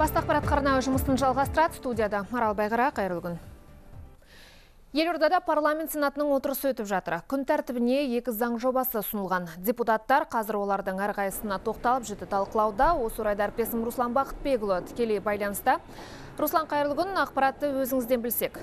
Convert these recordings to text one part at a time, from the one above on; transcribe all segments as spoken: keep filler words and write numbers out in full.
Басты ақпарат қарнауы жұмысын жалғастырады. Студияда Марал Байғара, қайырлы күн. Елордада парламент сенатының отырысы өтіп жатыр. Күн тәртібіне екі заң жобасы ұсынылған. Депутаттар қазір олардың әрқайсысына тоқталып жіті талқылауда. Осы орайда әріптесім Руслан Бақытбекұлы тікелей байланыста. Руслан, қайырлы күн, ақпаратты өзіңізден білсек.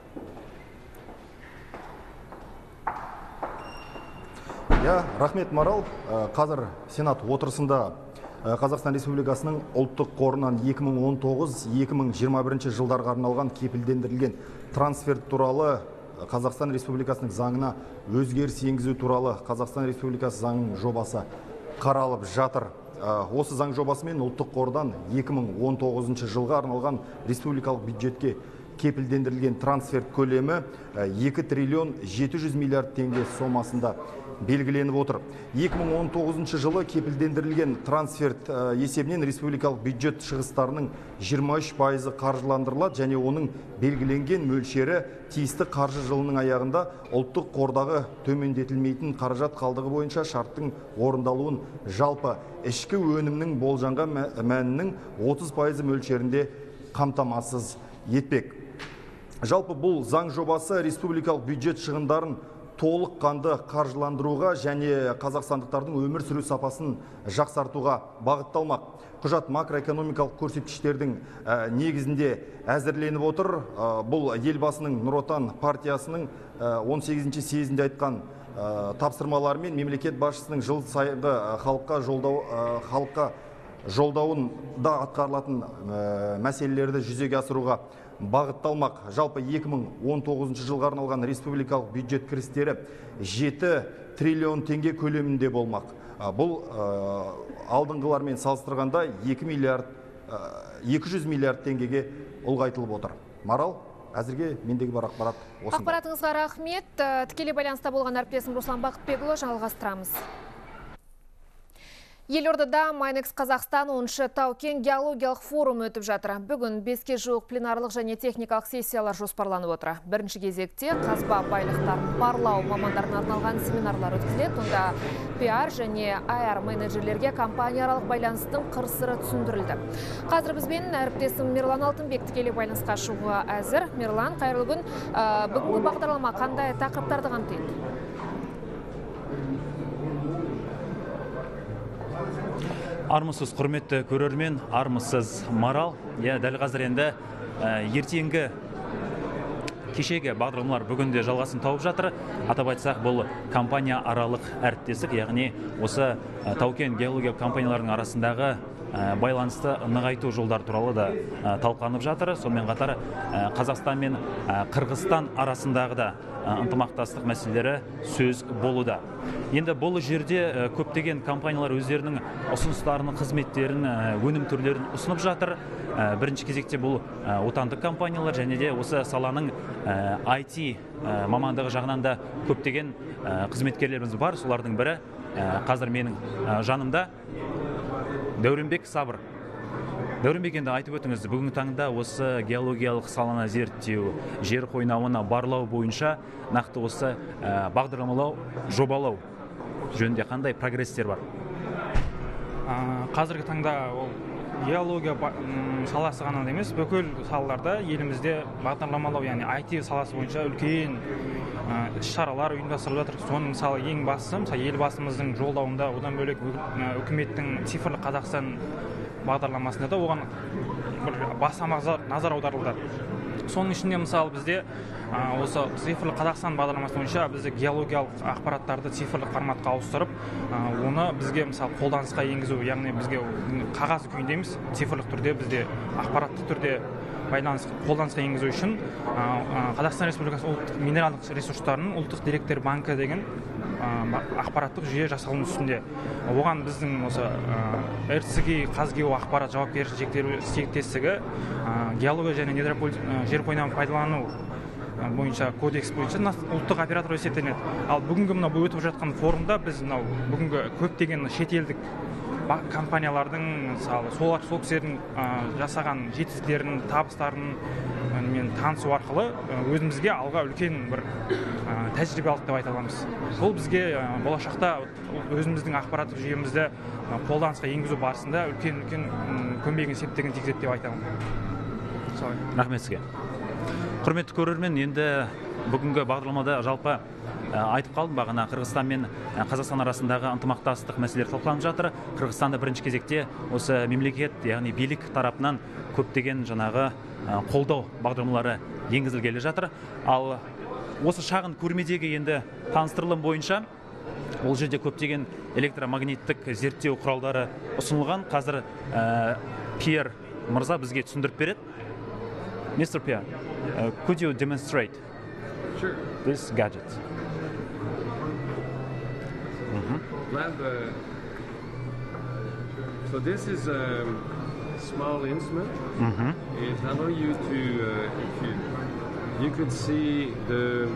Я, рахмет, Марал. Қазір сенат отырысында Қазақстан Республикасының ұлттық қорынан екі мың он тоғыз - екі мың жиырма бірінші жылдарға арналған кепілдендірілген трансферт туралы Қазақстан Республикасының заңына өзгеріс енгізу туралы Қазақстан Республикасы заңының жобасы қаралып жатыр. Осы заң жобасымен ұлттық қордан екі мың он тоғызыншы жылға арналған республикалық бюджетке кепілдендірілген трансферт көлемі екі триллион жеті жүз миллиард теңге сомасында белгіленіп отыр. екі мың он тоғызыншы жылы кепілдендірілген трансферт есебінен республикалық бюджет шығыстарының жиырма үш пайызы қаржыландырылады және оның белгіленген мөлшері тиісті қаржы жылының аяғында ұлттық қордағы төмендетілмейтін қаражат қалдығы бойынша шарттың орындалуын жалпы ішкі өнімнің болжанған мәнінің отыз пайызы мөлшерінде қамтамасыз етпек. Жалпы бұл заң жобасы республикалық бюджет шығындарын толыққанды қаржыландыруға және қазақстандықтардың өмір сүру сапасын жақсартуға бағытталмақ. Құжат макроэкономикалық көрсеткіштердің негізінде әзірленіп отыр. Бұл елбасының Нұр Отан партиясының он сегізінші съезінде айтқан тапсырмалары мен мемлекет басшысының жыл сайынғы халыққа жолдау халыққа жолдауында атқарылатын мәселелерді жүзеге асыруға бағытталмақ. Жалпы екі мың он тоғызыншы жылға арналған республикалық бюджет кірістері жеті триллион теңге көлемінде болмақ. Бұл алдыңғылармен салыстырғанда екі жүз миллиард теңгеге ұлғайтылып отыр. Марал, әзірге мендегі бар ақпарат осында. Ақпаратыңызға рахмет. Тікелей байланыста болған әріптесім Руслан Бақытбекұлы, жалғастырамыз. Елордада Майнекс Қазақстан оныншы Тау-Кен геологиялық форум өтіп жатыр. Бүгін беске жуық пленарлық және техникалық сессиялар жоспарланып отыр. Бірінші кезекте қазба байлықтарын барлау мамандарына арналған семинарлар өткізіледі. Онда пиар және ай ар менеджерлерге компанияаралық байланыстың қыр-сыры түсіндірілді. Қазір бізбен әріптесім Мирлан Алтынбек тікелей байланысқа шығуға әзір. Мирлан, қайырлы күн. Бүгінгі бағдарлама қандай тақырыптарды қамтиды? Армысыз құрметті көрермен, армысыз Марал. Я дәл қазір енді ертеңгі кешегі бағдарламалар бүгінде жалғасын тауып жатыр. Атап айтсақ, бұл компания аралық әріптестік, яғни осы Тау-Кен геологиялық компаниялардың арасындағы байланысты нығайту жолдар туралы да талқыланып жатыр. Сонымен қатар Қазақстан мен Қырғызстан арасындағы да ынтымақтастық мәселелері сөз болуда. Енді бұл жерде көптеген компаниялар өздерінің ұсыныстарын, қызметтерін, өнім түрлерін ұсынып жатыр. Бірінші кезекте бұл отандық компаниялар және де осы саланың ай ти мамандығы жағынан да көптеген қызметкерлеріміз бар. Солардың бірі қазір менің жанымда Дәуренбек Сабыр. Дәуренбек, енді айтып өтіңіз, бүгінгі таңда осы геологиялық саланы зерттеу, жер қойнауына барлау бойынша нақты осы бағдарламалау, жобалау жөнінде қандай прогресстер бар? Қазіргі таңда ол геология саласы ғана емес, бүкіл салаларда елімізде бағдарламалау, яғни ай ти саласы бойынша үлкен шаралар ұйымдастырылып жатыр. Соның мысалы ең бастысы, мысалы елбасымыздың жолдауында, одан бөлек үкіметтің цифрлы Қазақстан бағдарламасында да оған баса назар аударылды. Соның ішінде мысалы бізде осы цифрлы Қазақстан бағдарламасы бойынша бізде геологиялық ақпараттарды цифрлы форматқа ауыстырып, оны бізге мысалы қолданысқа енгізу, яғни бізге қағаз күйіндеміз, цифрлық түрде бізде ақпараттық түрде қолданысқа енгізу үшін Қазақстан Республикасы ұлттық минералдық ресурстарының ұлттық деректер банкі деген ақпараттық жүйе жасалуының үстінде. Оған біздің осы эр цэ гэ Қазгео ақпарат жауапкершілігі серіктестігі геология және жер қойнауын пайдалану бойынша кодекс бойынша ұлттық оператор есептелінеді. Ал бүгінгі мына өтіп жатқан форумда біз мынау бүгінгі көптеген шетелдік компаниялардың мысалы солар сол кісілердің жасаған жетістіктерін, табыстарын мен танысу арқылы өзімізге алға үлкен бір тәжірибе алдық деп айта аламыз. Бұл бізге болашақта өзіміздің ақпараттық жүйемізді қолданысқа енгізу барысында үлкен-үлкен көмегін септігін тигізеді деп айта аламын. Рахмет сізге. Құрметті көрермен, енді бүгінгі бағдарламада жалпы айтып қалдым, бағана Қырғызстан мен Қазақстан арасындағы ынтымақтастық мәселелері талқыланып жатыр. Қырғызстанда бірінші кезекте осы мемлекет, яғни билік тарапынан көптеген жаңағы қолдау бағдарламалары енгізілгелі жатыр. Ал осы шағын көрмедегі енді таныстырылым бойынша ол жерде көптеген электромагниттік зерттеу құралдары ұсынылған. Қазір Пьер мырза бізге түсіндіріп береді. Мистер Пьер, could you demonstrate this gadget? Lab, uh, so this is a small instrument. Mm-hmm. It allows you to, uh, if you, you could see the.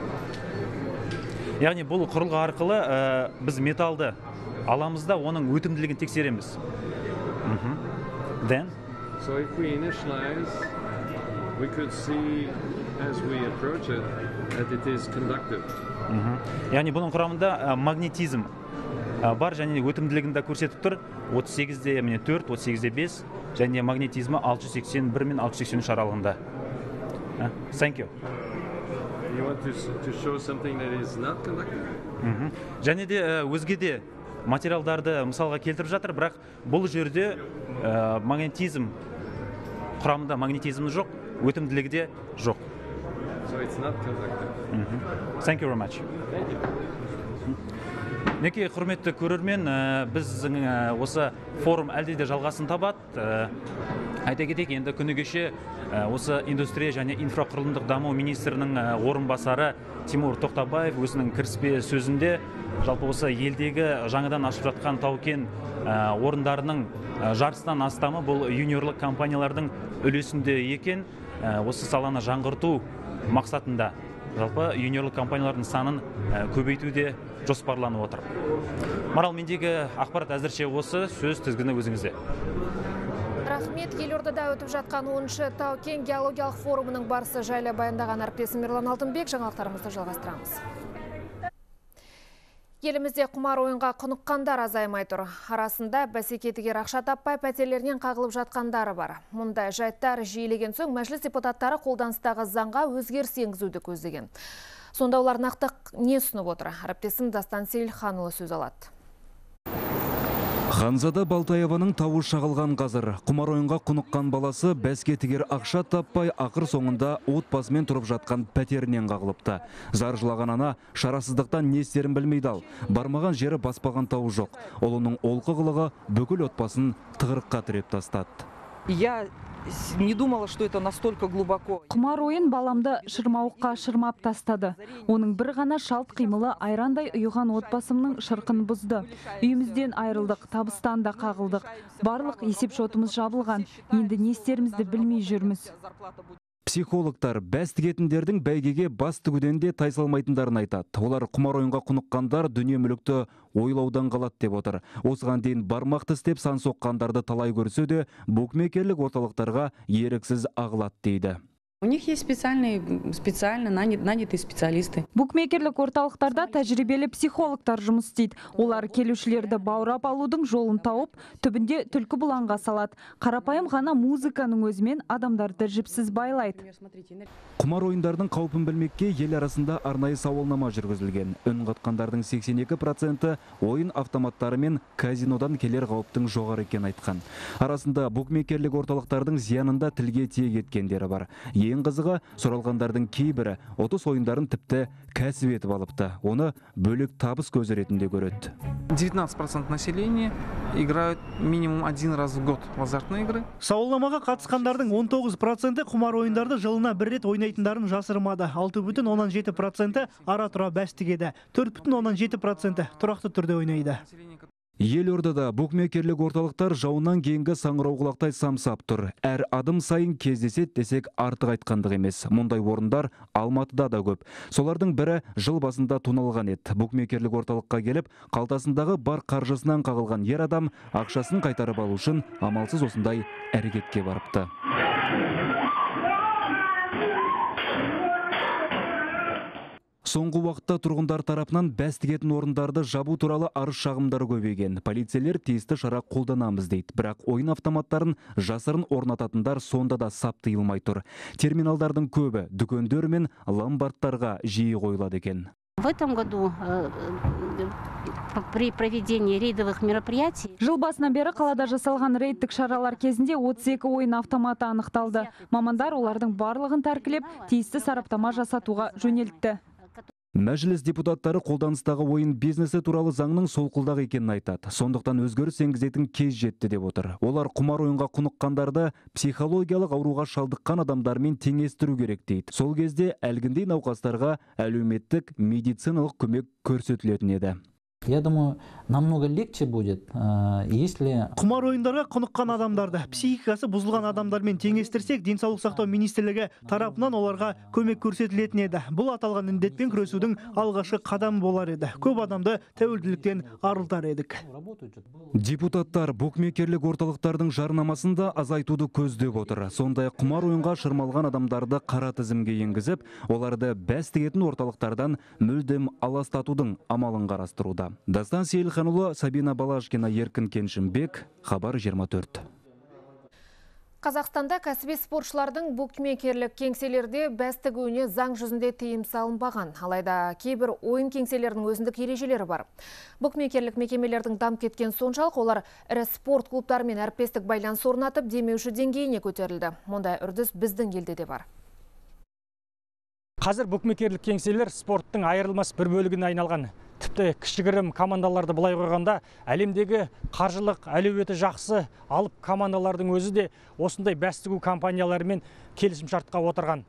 Яғни бұл құрылғы арқылы ә, біз металды аламыз да оның өтімділігін тексереміз. Mm-hmm. Then? So if we initialize, we could see as we approach it that it is conductive. Mm-hmm. Яғни бұның құрамында ә, магнетизм бар және өтімділігінде көрсетіп тұр. отыз сегізде төрт, отыз сегізде бес және магнетизмі алты жүз сексен бір мен алты жүз сексен үш аралығында. Thank you. You want to, to show something that is not conductive? Mm-hmm. Және де өзге де материалдарды мысалға келтіріп жатыр, бірақ бұл жерде ә, магнетизм құрамында магнетизм жоқ, өтімділігі де жоқ. So it's not conductive. Mm-hmm. Thank you very much. Thank you. Неке құрметті көрермен, біздің осы форум әлде де жалғасын табады. Айта кетейік, енді күні кеше осы индустрия және инфрақұрылымдық даму министрінің орынбасары Тимур Тоқтабаев өзінің кіріспе сөзінде жалпы осы елдегі жаңадан ашып жатқан тау-кен орындарының жартысынан астамы бұл юниорлық компаниялардың үлесінде екен. Осы саланы жаңғырту мақсатында жалпы юниорлық компаниялардың санын көбейтуде жоспарланып отыр. Марал, мендегі ақпарат әзірше осы, сөз тізгіні өзіңізде. Рахмет. Елордада өтіп жатқан оныншы тау-кен геологиялық форумының барысы жайлы баяндаған әріптесім Ерлан Алтынбек. Жаңалықтарымызды жалғастырамыз. Елімізде құмар ойынға құныққандар азаймай тұр. Арасында бәсекетігер ақша таппай пәтерлерінен қағылып жатқандары бар. Мұндай жайттар жиілеген соң мәжіліс депутаттары қолданыстағы заңға өзгеріс енгізуді көздеген. Сонда олар нақты не ұсынып отыр? Әріптесім Дастан Сейілханұлы сөз алады. Ханзада Балтаеваның тауы шағылған қазір. Құмар ойынға құныққан баласы бәске тігер ақша таппай ақыр соңында отбасымен тұрып жатқан пәтерінен қағылыпты. Зар жылаған ана шарасыздықтан не істерін білмейді ал. Бармаған жері баспаған тауы жоқ. Олының олқы қылығы бүкіл отбасын тығырыққа тіреп тастады. Я не думала, что это настолько глубоко. Құмар ойын баламды шырмауыққа шырмап тастады. Оның бір ғана шалт қимылы айрандай ұйыған отбасымның шырқын бұзды. Үйімізден айырылдық, табыстан да қағылдық. Барлық есеп шотымыз жабылған. Енді не істерімізді білмей жүрміз. Психологтар бәс тігетіндердің бәйгеге бас тігуден де тайсалмайтындарын айтады. Олар құмар ойынға құныққандар дүние мүлікті ойлаудан қалады деп отыр. Осыған дейін бармақ тістеп сан соққандарды талай көрсе де, букмекерлік орталықтарға еріксіз ағылады дейді. У них есть специальные, специально нанятые специалисты. Букмекерлік орталықтарда тәжірибелі психологтар жұмыс істейді. Олар келушілерді баурап алудың жолын тауып, түбінде түлкі бұланға салады. Қарапайым ғана музыканың өзімен адамдарды жіпсіз байлайды. Құмар ойындардың қаупін білмекке ел арасында арнайы сауалнама жүргізілген. Үн қатқандардың сексен екі проценті ойын автоматтары мен казинодан келер қауіптің жоғары екен айтқан. Арасында букмекерлік орталықтардың зиянында тілге тиек еткендері бар. Ең қызығы, сұралғандардың кейбірі отыз ойындарын тіпті кәсіп етіп алыпты. Оны бөлек табыс көзі ретінде көреді. девятнадцать процентов населения играют минимум один раз в год в азартные игры. Сауалнамаға қатысқандардың он тоғыз проценті құмар ойындарды жылына бір рет ойнайтындарын жасырмады. алты бүтін оннан жеті проценті ара-тұра бәс тігеді. төрт бүтін оннан жеті проценті тұрақты түрде ойнайды. Елордада букмекерлік орталықтар жауыннан кейінгі саңырауқұлақтай самсап тұр. Әр адым сайын кездесет десек артық айтқандық емес. Мұндай орындар Алматыда да көп. Солардың бірі жыл басында тоналған еді. Букмекерлік орталыққа келіп, қалтасындағы бар қаржысынан қағылған ер адам ақшасын қайтарып алу үшін амалсыз осындай әрекетке барыпты. Соңғы уақытта тұрғындар тарапынан бәс тігетін орындарды жабу туралы арыз шағымдары көбейген. Полицейлер тиісті шара қолданамыз дейді. Бірақ ойын автоматтарын жасырын орнататындар сонда да сап тыйылмай тұр. Терминалдардың көбі дүкендер мен ломбардтарға жиі қойылады екен. В этом году при проведении рейдовых мероприятий жыл басынан бері қалада жасалған рейдтік шаралар кезінде отыз екі ойын автоматы анықталды. Мамандар олардың барлығын тәркілеп, тиісті сараптама жасатуға жөнелтті. Мәжіліс депутаттары қолданыстағы ойын бизнесі туралы заңның солқылдақ екенін айтады. Сондықтан өзгеріс енгізетін кез жетті деп отыр. Олар құмар ойынға құныққандарды психологиялық ауруға шалдыққан адамдармен теңестіру керек дейді. Сол кезде әлгіндей науқастарға әлеуметтік медициналық көмек көрсетілетін еді. Я думаю, намного легче будет, если... Құмар ойындарға құныққан адамдарды, психикасы бұзылған адамдармен теңестірсек, денсаулық сақтау министрлігі тарапынан оларға көмек көрсетілетін еді. Бұл аталған індетпен күресудің алғашқы қадам болар еді. Көп адамды тәуелділіктен арылтар едік. Депутаттар букмекерлік орталықтардың жарнамасын да азайтуды көздеп отыр. Сондай құмар ойынға шырмалған адамдарды қара тізімге енгізіп, оларды бәс тігетін орталықтардан мүлдем аластатудың амалын қарастыруда. Дастан Сейілханұлы, Сабина Балашкина, Еркін Кеншімбек, Хабар жиырма төрт. Қазақстанда кәсіби спортшылардың букмекерлік кеңселерде бәс тігуіне заң жүзінде тыйым салынбаған. Алайда кейбір ойын кеңселерінің өзіндік ережелері бар. Букмекерлік мекемелердің дамып кеткен соншалық олар ірі спорт клубтарымен әріптестік байланыс орнатып, демеуші деңгейіне көтерілді. Мұндай үрдіс біздің елде де бар. Қазір букмекерлік кеңселер спорттың айырылмас бір бөлігіне айналған. Тіпті кішігірім командаларды былай қойғанда, әлемдегі қаржылық әлеуеті жақсы алып командалардың өзі де осындай бәс тігу компанияларымен келісім шартқа отырған.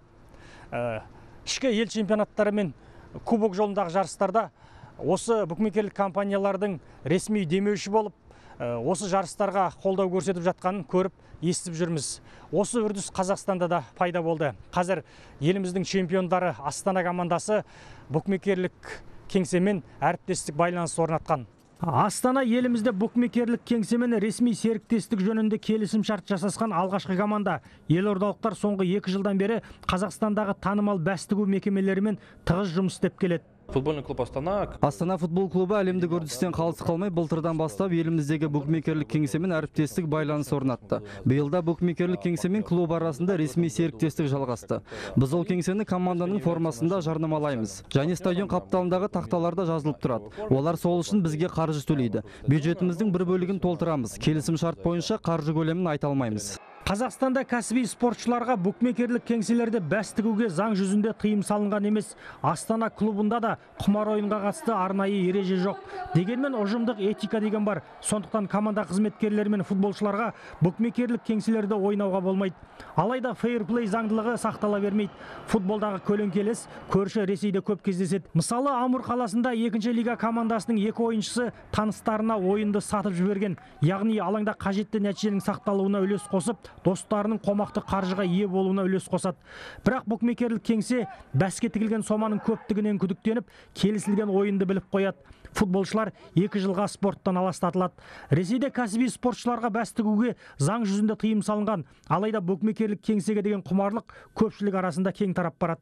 Ішкі ел чемпионаттары мен кубок жолындағы жарыстарда осы букмекерлік компаниялардың ресми демеуші болып, осы жарыстарға қолдау көрсетіп жатқанын көріп, естіп жүрміз. Осы үрдіс Қазақстанда да пайда болды. Қазір еліміздің чемпиондары Астана командасы букмекерлік кеңсемен әріптестік байланыс орнатқан. Астана елімізде букмекерлік кеңсемен ресми серіктестік жөнінде келісім шарт жасасқан алғашқы команда. Елордалықтар соңғы екі жылдан бері Қазақстандағы танымал бәс тігу мекемелерімен тығыз жұмыс істеп келеді. Футбольный клуб Астана. Астана футбол клубы әлемдік үрдістен қалыс қалмай былтырдан бастап еліміздегі букмекерлік кеңсемен әріптестік байланыс орнатты. Биылда букмекерлік кеңсемен клуб арасында ресми серіктестік жалғасты. Біз ол кеңсені команданың формасында жарнамалаймыз. Және стадион қапталындағы тақталарда жазылып тұрады. Олар сол үшін бізге қаржы төлейді. Бюджетіміздің бір бөлігін толтырамыз. Келісім шарт бойынша қаржы көлемін айта алмаймыз. Қазақстанда кәсіби спортшыларға букмекерлік кеңселерде бәс тігуге заң жүзінде тыйым салынған емес. Астана клубында да құмар ойынға қатысты арнайы ереже жоқ. Дегенмен ұжымдық етика деген бар. Сондықтан команда қызметкерлері мен футболшыларға букмекерлік кеңселерде ойнауға болмайды. Алайда фейрплей заңдылығы сақтала бермейді. Футболдағы көлеңкелес көрші Ресейде көп кездеседі. Мысалы, Амур қаласында екінші лига командасының екі ойыншысы таныстарына ойынды сатып жіберген. Яғни алаңда қажетті нәтиженің сақталуына үлес қосып, достарының қомақты қаржыға ие болуына үлес қосады. Бірақ букмекерлік кеңсе бәске тігілген соманың көптігінен күдіктеніп, келісілген ойынды біліп қояды. Футболшылар екі жылға спорттан аластатылады. Ресейде кәсіби спортшыларға бәс тігуге заң жүзінде тыйым салынған. Алайда букмекерлік кеңсеге деген құмарлық көпшілік арасында кең тарап барады.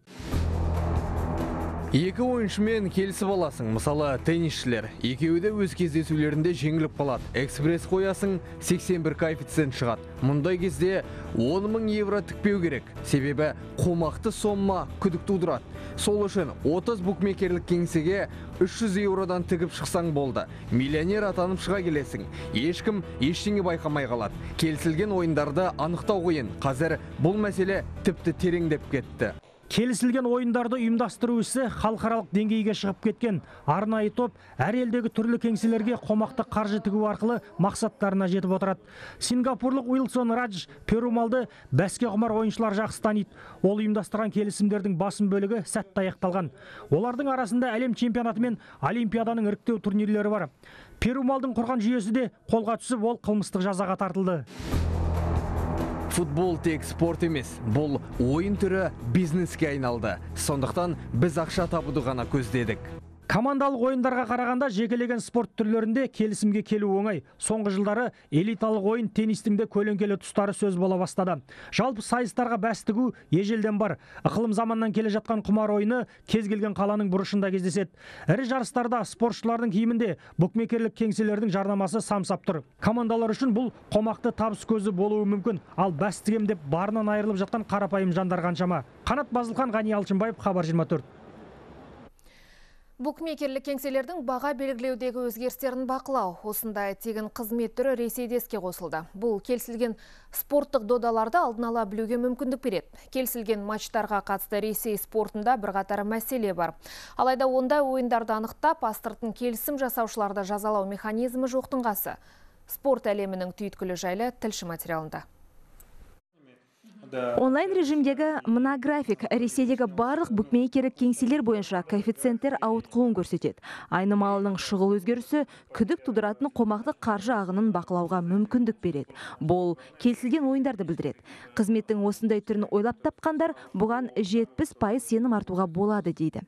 Екі ойыншымен келісіп аласың. Мысалы, теннисшілер. Екеуі де өз кездесулерінде жеңіліп қалады. Экспресс қоясың, сексен бір коэффициент шығады. Мұндай кезде он мың евро тікпеу керек. Себебі қомақты сомма күдік тудырады. Сол үшін отыз букмекерлік кеңсеге үш жүз евродан тігіп шықсаң болды. Миллионер атанып шыға келесің. Ешкім ештеңе байқамай қалады. Келісілген ойындарды анықтау қиын. Қазір бұл мәселе тіпті тереңдеп кетті. Келісілген ойындарды ұйымдастыру ісі халықаралық деңгейге шығып кеткен. Арнайы топ әр елдегі түрлі кеңселерге қомақты қаржы тігу арқылы мақсаттарына жетіп отырады. Сингапурлық Уилсон Радж Перумалды бәске құмар ойыншылар жақсы таниды. Ол ұйымдастырған келісімдердің басым бөлігі сәтті аяқталған. Олардың арасында әлем чемпионаты мен олимпиаданың іріктеу турнирлері бар. Перумалдың құрған жүйесі де қолға түсіп, ол қылмыстық жазаға тартылды. Футбол тек спорт емес, бұл ойын түрі бизнеске айналды. Сондықтан біз ақша табуды ғана көздедік. Командалық ойындарға қарағанда жекелеген спорт түрлерінде келісімге келу оңай. Соңғы жылдары элиталық ойын теннистің де көлеңкелі тұстары сөз бола бастады. Жалпы сайыстарға бәстігу ежелден бар. Ықылым заманнан келе жатқан құмар ойыны кез келген қаланың бұрышында кездеседі. Ірі жарыстарда спортшылардың киімінде букмекерлік кеңселердің жарнамасы самсап тұр. Командалар үшін бұл қомақты табыс көзі болуы мүмкін. Ал бәстігем деп барынан айырылып жатқан қарапайым жандар қаншама. Қанат Базылхан, Ғани Алшынбаев, Хабар жиырма төрт. Букмекерлік кеңселердің баға белгілеудегі өзгерістерін бақылау. Осындай тегін қызмет түрі Ресейде іске қосылды. Бұл келісілген спорттық додаларды алдын ала білуге мүмкіндік береді. Келісілген матчтарға қатысты Ресей спортында бірқатар мәселе бар. Алайда ондай ойындарды анықтап, астыртын келісім жасаушыларды жазалау механизмі жоқтың қасы. Спорт әлемінің түйткілі жайлы тілші материалында. Онлайн режимдегі мына график Ресейдегі барлық букмекерлік кеңселер бойынша коэффициенттер ауытқуын көрсетеді. Айнымалының шұғыл өзгерісі күдік тудыратын қомақты қаржы ағынын бақылауға мүмкіндік береді. Бұл келісілген ойындарды білдіреді. Қызметтің осындай түрін ойлап тапқандар бұған жетпіс пайыз сенім артуға болады дейді.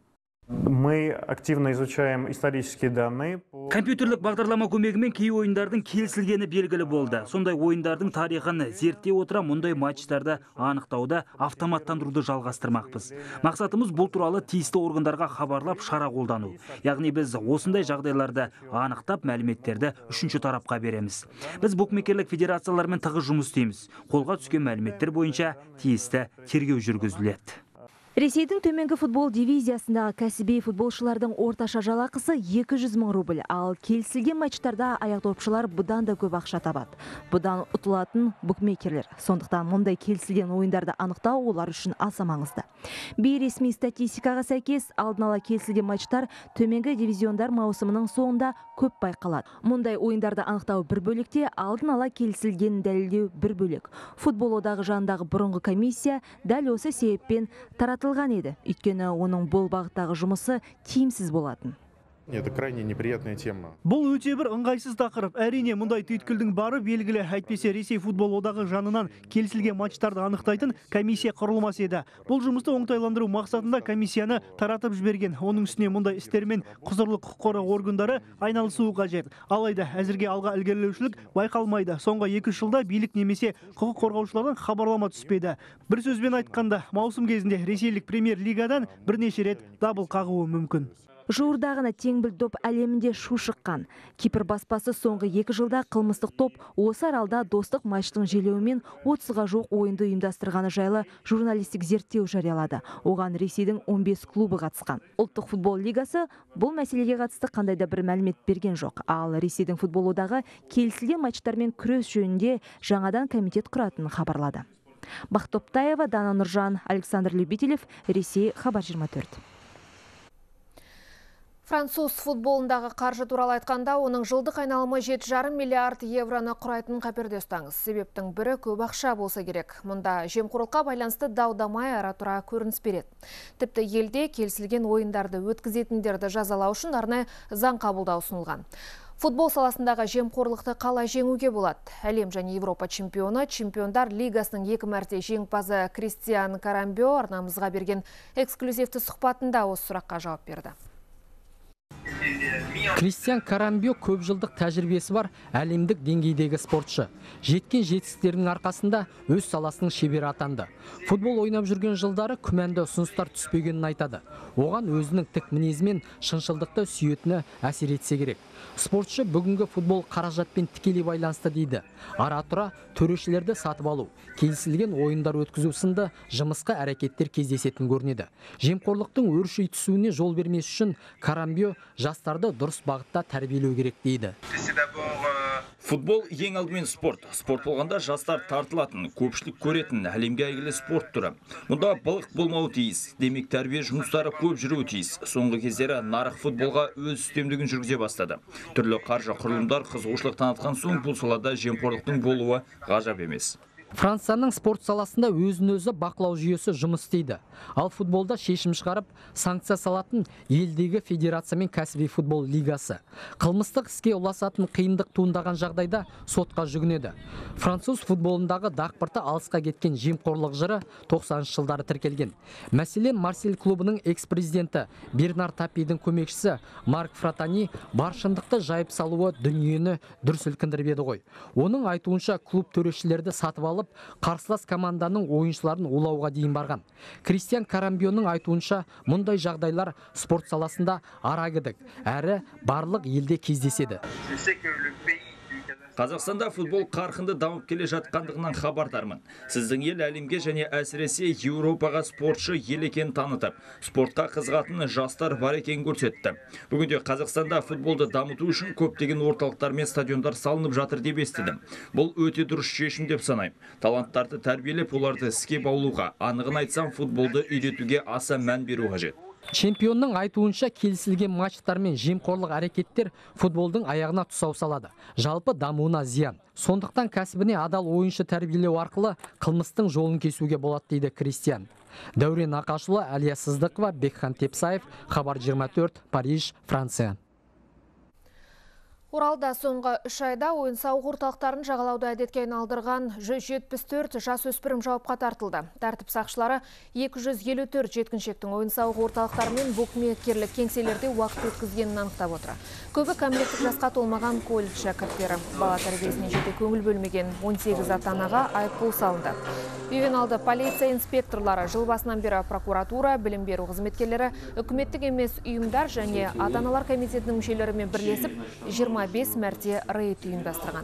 Мы активно изучаем исторические данные. Компьютерлік бағдарлама көмегімен кей ойындардың келісілгені белгілі болды. Сондай ойындардың тарихын зерттей отыра мұндай матчтарды анықтауды автоматтандыруды жалғастырмақпыз. Мақсатымыз бұл туралы тиісті органдарға хабарлап шара қолдану. Яғни біз осындай жағдайларды анықтап мәліметтерді үшінші тарапқа береміз. Біз букмекерлік федерациялармен тығыз жұмыс істейміз. Қолға түскен мәліметтер бойынша тиісті тергеу жүргізіледі. Ресейдің төменгі футбол дивизиясындағы кәсіби футболшылардың орташа жалақысы екі жүз мың рубль, ал келісілген матчтарда аяқдопшылар бұдан да көп ақша табады. Бұдан ұтылатын букмекерлер. Сондықтан мұндай келісілген ойындарды анықтау олар үшін аса маңызды. Бейресми статистикаға сәйкес, алдын ала келісілген матчтар төменгі дивизиондар маусымының соңында көп байқалады. Мұндай ойындарды анықтау бір бөлікте, алдын ала келісілген дәлелдеу бір бөлек. Футбол одағы жанындағы бұрынғы комиссия дәл осы себеппен таратылған еді. Өйткені оның бұл бағыттағы жұмысы тиімсіз болатын. Это крайне неприятная тема. Бұл өте бір ыңғайсыз тақырып. Әрине, мұндай түйткілдің бары белгілі. Әйтпесе Ресей футбол одағы жанынан келісілген матчтарды анықтайтын комиссия құрылмас еді. Бұл жұмысты оңтайландыру мақсатында комиссияны таратып жіберген. Оның үстіне мұндай істермен құзырлы құқық қорғау органдары айналысуы қажет. Алайда әзірге алға ілгерілеушілік байқалмайды. Соңғы екі жылда билік немесе құқық қорғаушылардан хабарлама түспеді. Бір сөзбен айтқанда, маусым кезінде ресейлік премьер-лигадан бірнеше рет дабыл қағуы мүмкін. Жуырдағына теңбіл доп әлемінде шу шыққан. Кипр баспасы соңғы екі жылда қылмыстық топ осы аралда достық матчтың желеуімен отызға жуық ойынды ұйымдастырғаны жайлы журналистік зерттеу жариялады. Оған Ресейдің он бес клубы қатысқан. Ұлттық футбол лигасы бұл мәселеге қатысты қандай да бір мәлімет берген жоқ. Ал Ресейдің футбол одағы келісілген матчтармен күрес жөнінде жаңадан комитет құратынын хабарлады. Бақтоптаева, Дана Нұржан, Александр Любителев, Ресей, Хабар жиырма төрт. Француз футболындағы қаржы туралы айтқанда, оның жылдық айналымы жеті жарым миллиард евроны құрайтын қаперде ұстаңыз. Себептің бірі көп ақша болса керек. Мұнда жемқорлыққа байланысты дау-дамай ара-тұра көрініс береді. Тіпті елде келісілген ойындарды өткізетіндерді жазалау үшін арнайы заң қабылдау ұсынылған. Футбол саласындағы жемқорлықты қалай жеңуге болады? Әлем және Европа чемпионы, чемпиондар лигасының екі мәрте жеңімпазы Кристиан Карамбио арнамызға берген эксклюзивті сұхбатында осы сұраққа жауап берді. Кристиан Карамбио көп жылдық тәжірибесі бар әлемдік деңгейдегі спортшы. Жеткен жетістіктерінің арқасында өз саласының шебері атанды. Футбол ойнап жүрген жылдары күмәнді ұсыныстар түспегенін айтады. Оған өзінің тік мінезімен шыншылдықты сүйетіні әсер етсе керек. Спортшы бүгінгі футбол қаражатпен тікелей байланысты дейді. Ара тұра төрешілерді сатып алу, келісілген ойындар өткізу сынды жымысқа әрекеттер кездесетін көрінеді. Жемқорлықтың өрши түсуіне жол бермес үшін Карамбио жастарды дұрыс бағытта тәрбиелеу керек дейді. Футбол ең алдымен спорт. Спорт болғанда жастар тартылатын, көпшілік көретін әлемге әйгілі спорт түрі. Мұнда былық болмауы тиіс. Демек тәрбие жұмыстары көп жүруі тиіс. Соңғы кездері нарық футболға өз үстемдігін жүргізе бастады. Түрлі қаржы құрылымдар қызығушылық танытқан соң бұл салада жемқорлықтың болуы ғажап емес. Францияның спорт саласында өзін-өзі бақылау жүйесі жұмыс істейді. Ал футболда шешім шығарып, санкция салатын елдегі федерация мен кәсіби футбол лигасы. Қылмыстық іске ұласатын қиындық туындаған жағдайда сотқа жүгінеді. Француз футболындағы дақпырты алысқа кеткен жемқорлық жыры тоқсаныншы жылдары тіркелген. Мәселен, Марсель клубының экс-президенті Бернар Тапидің көмекшісі Марк Фратани бар шындықты жайып салуы дүниені дүр сілкіндіріп еді ғой. Оның айтуынша клуб төрешілерді сатып алып, қарсылас команданың ойыншыларын улауға дейін барған. Кристиан Карамбионың айтуынша, мұндай жағдайлар спорт саласында арагідік, әрі барлық елде кездеседі. Қазақстанда футбол қарқынды дамып келе жатқандығынан хабардармын. Сіздің ел әлемге және әсіресе Еуропаға спортшы ел екенін танытып, спортқа қызығатын жастар бар екенін көрсетті. Бүгінде Қазақстанда футболды дамыту үшін көптеген орталықтар мен стадиондар салынып жатыр деп естідім. Бұл өте дұрыс шешім деп санаймын. Таланттарды тәрбиелеп, оларды іске баулуға, анығын айтсам, футболды үйретуге аса мән беру қажет. Чемпионның айтуынша келісілген матчтар мен жемқорлық әрекеттер футболдың аяғына тұсау салады. Жалпы дамуына зиян. Сондықтан кәсібіне адал ойыншы тәрбиелеу арқылы қылмыстың жолын кесуге болады дейді Кристиан. Дәурен Ақашұлы, Әлия Сыздықова, Бекхан Тепсаев, Хабар жиырма төрт, Париж, Франция. Оралда соңғы үш айда ойын сауық орталықтарын жағалауды әдетке айналдырған жүз жетпіс төрт жасөспірім жауапқа тартылды. Тәртіп сақшылары екі жүз елу төрт жеткіншектің ойын сауық орталықтары мен букмекерлік кеңселерде уақыт өткізгенін анықтап отыр. Көбі кәмелеттік жасқа толмаған колледж шәкірттері. Бала тәрбиесіне жете көңіл бөлмеген он сегіз ата-анаға айыппұл салынды. Ювеналды полиция инспекторлары жыл басынан бері прокуратура, білім беру қызметкерлері, үкіметтік емес ұйымдар және ата-аналар комитетінің мүшелерімен бірлесіп жиырма бес мәрте рейд ұйымдастырған.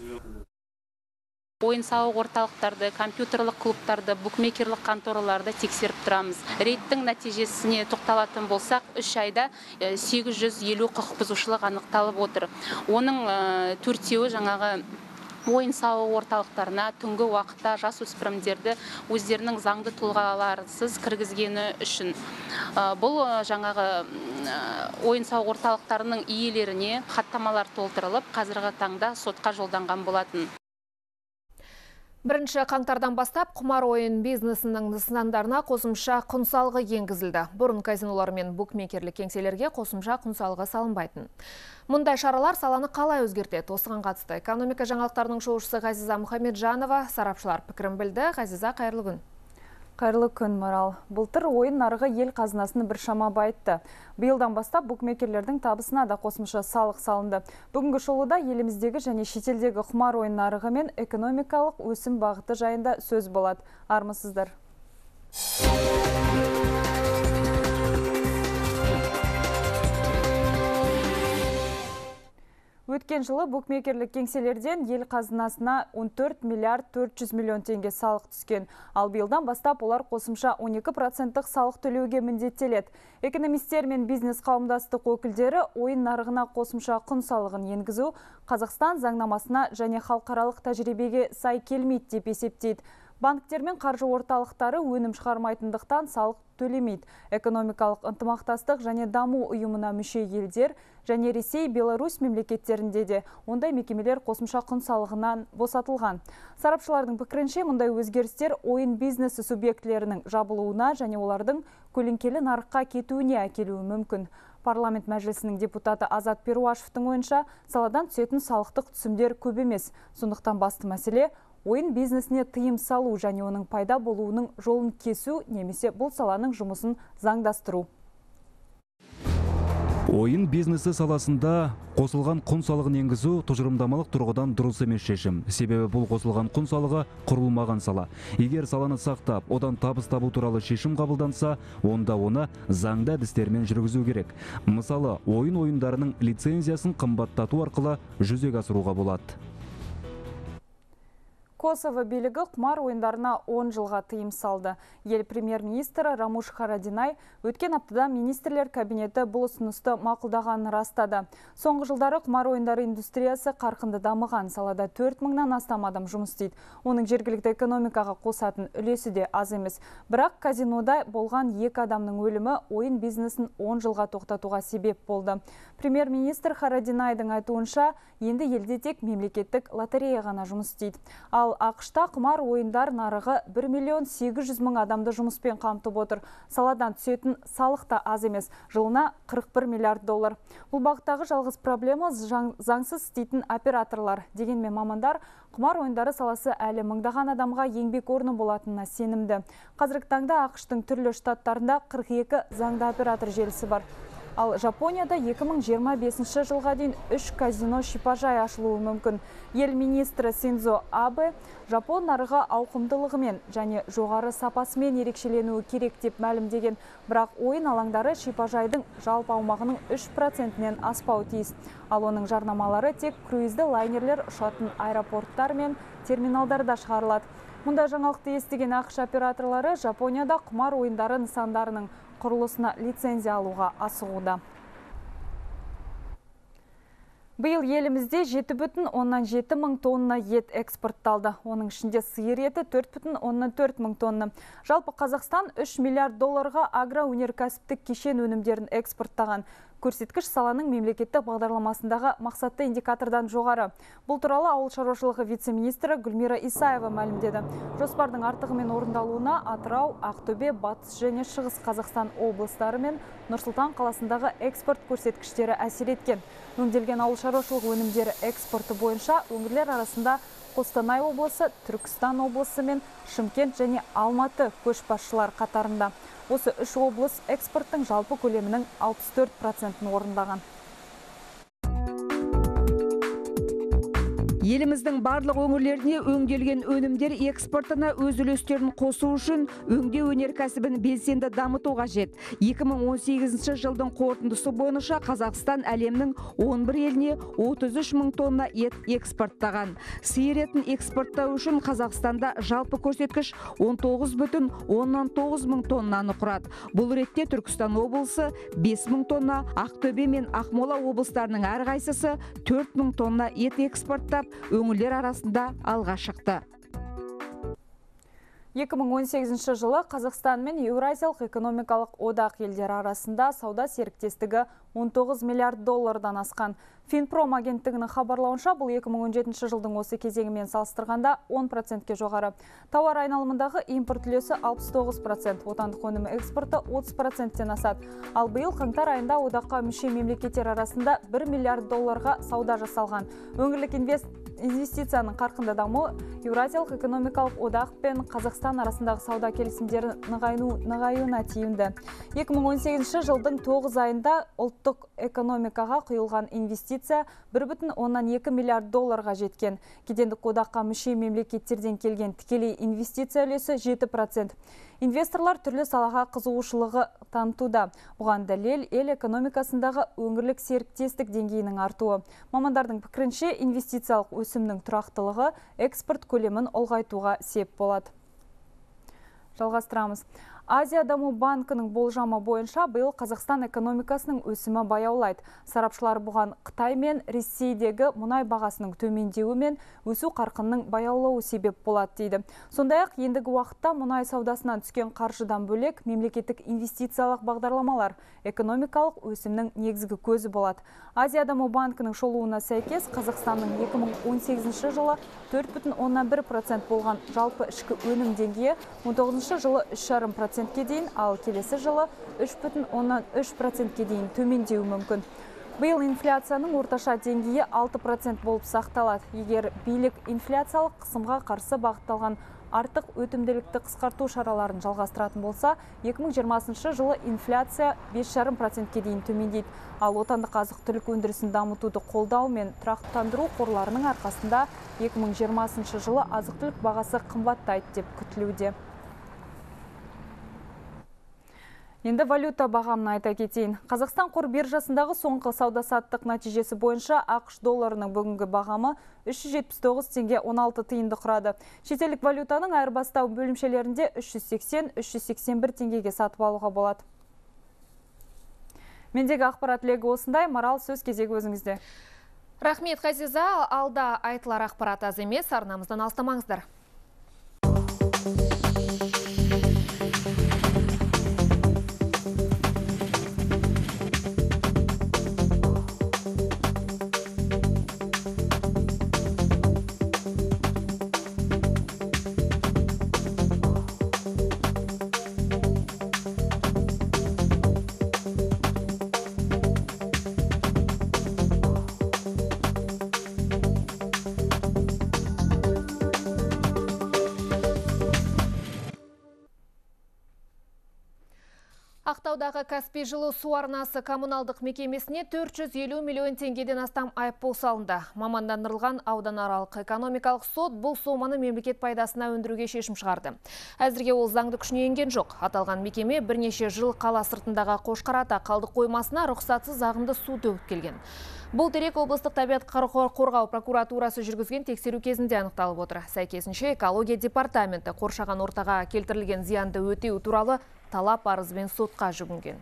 Ойын сауық орталықтарды, компьютерлік клубтарды, букмекерлік контораларды тексеріп тұрамыз. Рейдтің нәтижесіне тоқталатын болсақ, үш айда сегіз жүз елу құқық бұзушылық анықталып отыр. Оның төртеуі жаңағы ойын сауық орталықтарына түнгі уақытта жасөспірімдерді өздерінің заңды тұлғаларсыз кіргізгені үшін. Бұл жаңағы ойын сауық орталықтарының иелеріне хаттамалар толтырылып, қазіргі таңда сотқа жолданған болатын. Бірінші қаңтардан бастап құмар ойын бизнесінің нысандарына қосымша құн салығы енгізілді. Бұрын казинолар мен букмекерлік кеңселерге қосымша құн салығы салынбайтын. Мұндай шаралар саланы қалай өзгертеді? Осыған қатысты экономика жаңалықтарының шолушысы Ғазиза Мұхамеджанова сарапшылар пікірін білді. Ғазиза, қайырлы күн. Қайырлы күн, Марал. Былтыр ойын нарығы ел қазынасыны бір шама байытты. Биылдан бастап букмекерлердің табысына да қосымша салық салынды. Бүгінгі шолуда еліміздегі және шетелдегі құмар ойын нарығы мен экономикалық өсім бағыты жайында сөз болады. Армысыздар. Өткен жылы букмекерлік кеңселерден ел қазынасына он төрт миллиард төрт жүз миллион теңге салық түскен. Ал биылдан бастап олар қосымша он екі проценттік салық төлеуге міндеттеледі. Экономистер мен бизнес қауымдастық өкілдері ойын нарығына қосымша құн салығын енгізу Қазақстан заңнамасына және халықаралық тәжірибеге сай келмейді деп есептейді. Банктер мен қаржы орталықтары өнім шығармайтындықтан салық төлемейді. Экономикалық ынтымақтастық және даму ұйымына мүше елдер және Ресей, Беларусь мемлекеттерінде де ондай мекемелер қосымша құн салығынан босатылған. Сарапшылардың пікірінше, мұндай өзгерістер ойын бизнесі субъектілерінің жабылуына және олардың көлеңкелі нарыққа кетуіне әкелуі мүмкін. Парламент мәжілісінің депутаты Азат Перуашевтың ойынша, саладан түсетін салықтық түсімдер көп емес. Сондықтан басты мәселе ойын бизнесіне тыйым салу және оның пайда болуының жолын кесу немесе бұл саланың жұмысын заңдастыру. Ойын бизнесі саласында қосылған құн салығын енгізу тұжырымдамалық тұрғыдан дұрыс емес шешім. Себебі бұл қосылған құн салығы құрылмаған сала. Егер саланы сақтап, одан табыс табу туралы шешім қабылданса, онда оны заңды әдістермен жүргізу керек. Мысалы, ойын ойындарының лицензиясын қымбаттату арқылы жүзеге асыруға болады. Косово билігі құмар ойындарына он жылға тыйым салды. Ел премьер-министрі Рамуш Харадинай өткен аптада министрлер кабинеті бұл ұсынысты мақұлдағанын растады. Соңғы жылдары құмар ойындары индустриясы қарқынды дамыған, салада төрт мыңнан астам адам жұмыс істейді. Оның жергілікті экономикаға қосатын үлесі де аз емес. Бірақ казинода болған екі адамның өлімі ойын бизнесін он жылға тоқтатуға себеп болды. Премьер-министр Харадинайдың айтуынша, енді елде тек мемлекеттік лотерея ғана жұмыс істейді. Ал ақш-та құмар ойындар нарығы бір миллион сегіз жүз мың адамды жұмыспен қамтып отыр. Саладан түсетін салық та аз емес, жылына қырық бір миллиард доллар. Бұл бағыттағы жалғыз проблема заңсыз істейтін операторлар. Дегенмен мамандар, құмар ойындары саласы әлі мыңдаған адамға еңбек орны болатынына сенімді. Қазіргі таңда ақш-тың түрлі штаттарында қырық екі заңды оператор желісі бар. Ал Жапонияда екі мың жиырма бесінші жылға дейін үш казино шипажай ашылуы мүмкін. Ел министрі Синдзо Абе Жапон нарығы ауқымдылығымен және жоғары сапасымен ерекшеленуі керек деп мәлімдеген. Бірақ ойын алаңдары шипажайдың жалпы аумағының үш процентінен аспауы тиіс. Ал оның жарнамалары тек круизді лайнерлер ұшатын аэропорттар мен терминалдарда шығарылады. Мұнда жаңалықты естіген ақш операторлары Жапонияда құмар ойындары нысандарының құрылысына лицензия алуға асығуда. Биыл елімізде жеті бүтін оннан жеті мың тонна ет экспортталды. Оның ішінде сиыр еті төрт бүтін оннан төрт мың тонна. Жалпы Қазақстан үш миллиард долларға агроөнеркәсіптік кешен өнімдерін экспорттаған. Көрсеткіш саланың мемлекеттік бағдарламасындағы мақсатты индикатордан жоғары. Бұл туралы ауыл шаруашылығы вице-министрі Гүлмира Исаева мәлімдеді. Жоспардың артығымен орындалуына Атырау, Ақтөбе, Батыс және Шығыс Қазақстан облыстары мен Нұр-Сұлтан қаласындағы экспорт көрсеткіштері әсер еткен. Өңделген ауыл шаруашылығы өнімдері экспорты бойынша өңірлер арасында Қостанай облысы, Түркістан облысы мен Шымкент және Алматы көшбасшылар қатарында. Осы үш облыс экспорттың жалпы көлемінің алпыс төрт процентін орындаған. Еліміздің барлық өңірлеріне өңделген өнімдер экспортына өз үлестерін қосу үшін өңдеу өнеркәсібін белсенді дамыту қажет. екі мың он сегізінші жылдың қорытындысы бойынша Қазақстан әлемнің он бір еліне отыз үш мың тонна ет экспорттаған. Сиыр етін экспорттау үшін Қазақстанда жалпы көрсеткіш он тоғыз бүтін оннан тоғыз мың тоннаны құрады. Бұл ретте Түркістан облысы бес мың тонна, Ақтөбе мен Ақмола облыстарының әрқайсысы төрт мың тонна ет экспорттап, өңірлер арасында алға шықты. екі мың он сегізінші жылы Қазақстан мен Еуразиялық экономикалық одақ елдері арасында сауда серіктестігі он тоғыз миллиард доллардан асқан. Финпром агенттігінің хабарлауынша, бұл екі мың он жетінші жылдың осы кезеңімен салыстырғанда он процентке жоғары. Тауар айналымындағы импорт үлесі алпыс тоғыз процент, отандық өнім экспорты отыз проценттен асады. Ал биыл қаңтар айында одаққа мүше мемлекеттер арасында бір миллиард долларға сауда жасалған. Өңірлік инвестицияның қарқынды дамуы Еуразиялық экономикалық одақ пен Қазақстан арасындағы сауда келісімдері нығаюына тиімді. екі мың он сегізінші жылдың тоғыз айында ұлттық экономикаға құйылған инвестиция бір бүтін оннан екі миллиард долларға жеткен. Кедендік одаққа мүше мемлекеттерден келген тікелей инвестиция үлесі жеті процент. Инвесторлар түрлі салаға қызығушылығы танытуда. Бұған дәлел ел экономикасындағы өңірлік серіктестік деңгейінің артуы. Мамандардың пікірінше, инвестициялық өсімнің тұрақтылығы экспорт көлемін ұлғайтуға сеп болады. Жалғастырамыз. Азия даму банкінің болжамы бойынша биыл Қазақстан экономикасының өсімі баяулайды. Сарапшылар бұған Қытай мен Ресейдегі мұнай бағасының төмендеуі мен өсу қарқынның баяулауы себеп болады дейді. Сондай-ақ ендігі уақытта мұнай саудасынан түскен қаржыдан бөлек мемлекеттік инвестициялық бағдарламалар экономикалық өсімнің негізгі көзі болады. Азия даму банкінің шолуына сәйкес Қазақстанның екі мың он сегізінші жылы төрт бүтін оннан бір процент болған жалпы ішкі өнім деңгейі он тоғызыншы жылы үш жарым процентке дейін, ал келесі жылы үш бүтін оннан үш процентке дейін төмендеуі мүмкін. Биыл инфляцияның орташа деңгейі алты процент болып сақталады. Егер билік инфляциялық қысымға қарсы бағытталған артық өтімділікті қысқарту шараларын жалғастыратын болса, екі мың жиырмасыншы жылы инфляция бес жарым процентке дейін төмендейді. Ал отандық азық-түлік өндірісін дамытуды қолдау мен тұрақтандыру қорларының арқасында екі мың жиырмасыншы жылы азық-түлік бағасы қымбаттайды деп күтілуде. Енді валюта бағамын айта кетейін. Қазақстан қор биржасындағы соңғы сауда-саттық нәтижесі бойынша ақш долларының бүгінгі бағамы үш жүз жетпіс тоғыз теңге он алты тиынды құрады. Шетелдік валютаның айырбастау бөлімшелерінде үш жүз сексен - үш жүз сексен бір теңгеге сатып алуға болады. Мендегі ақпарат легі осындай. Марал, сөз кезегі өзіңізде. Рахмет, Ғазиза. Алда айтылар ақпарат аз емес, арнамыздан алыстамаңыздар. Ақтаудағы Каспий жылу су арнасы коммуналдық мекемесіне төрт жүз елу миллион теңгеден астам айыппұл салынды. Мамандандырылған ауданаралық экономикалық сот бұл соманы мемлекет пайдасына өндіруге шешім шығарды. Әзірге ол заңды күшіне енген жоқ. Аталған мекеме бірнеше жыл қала сыртындағы Қошқарата қалдық қоймасына рұқсатсыз ағынды су төгіп келген. Бұл дерек облыстық табиғат қорғау прокуратурасы жүргізген тексеру кезінде анықталып отыр. Сәйкесінше экология департаменті қоршаған ортаға келтірілген зиянды өтеу туралы талап арызбен сотқа жүгінген.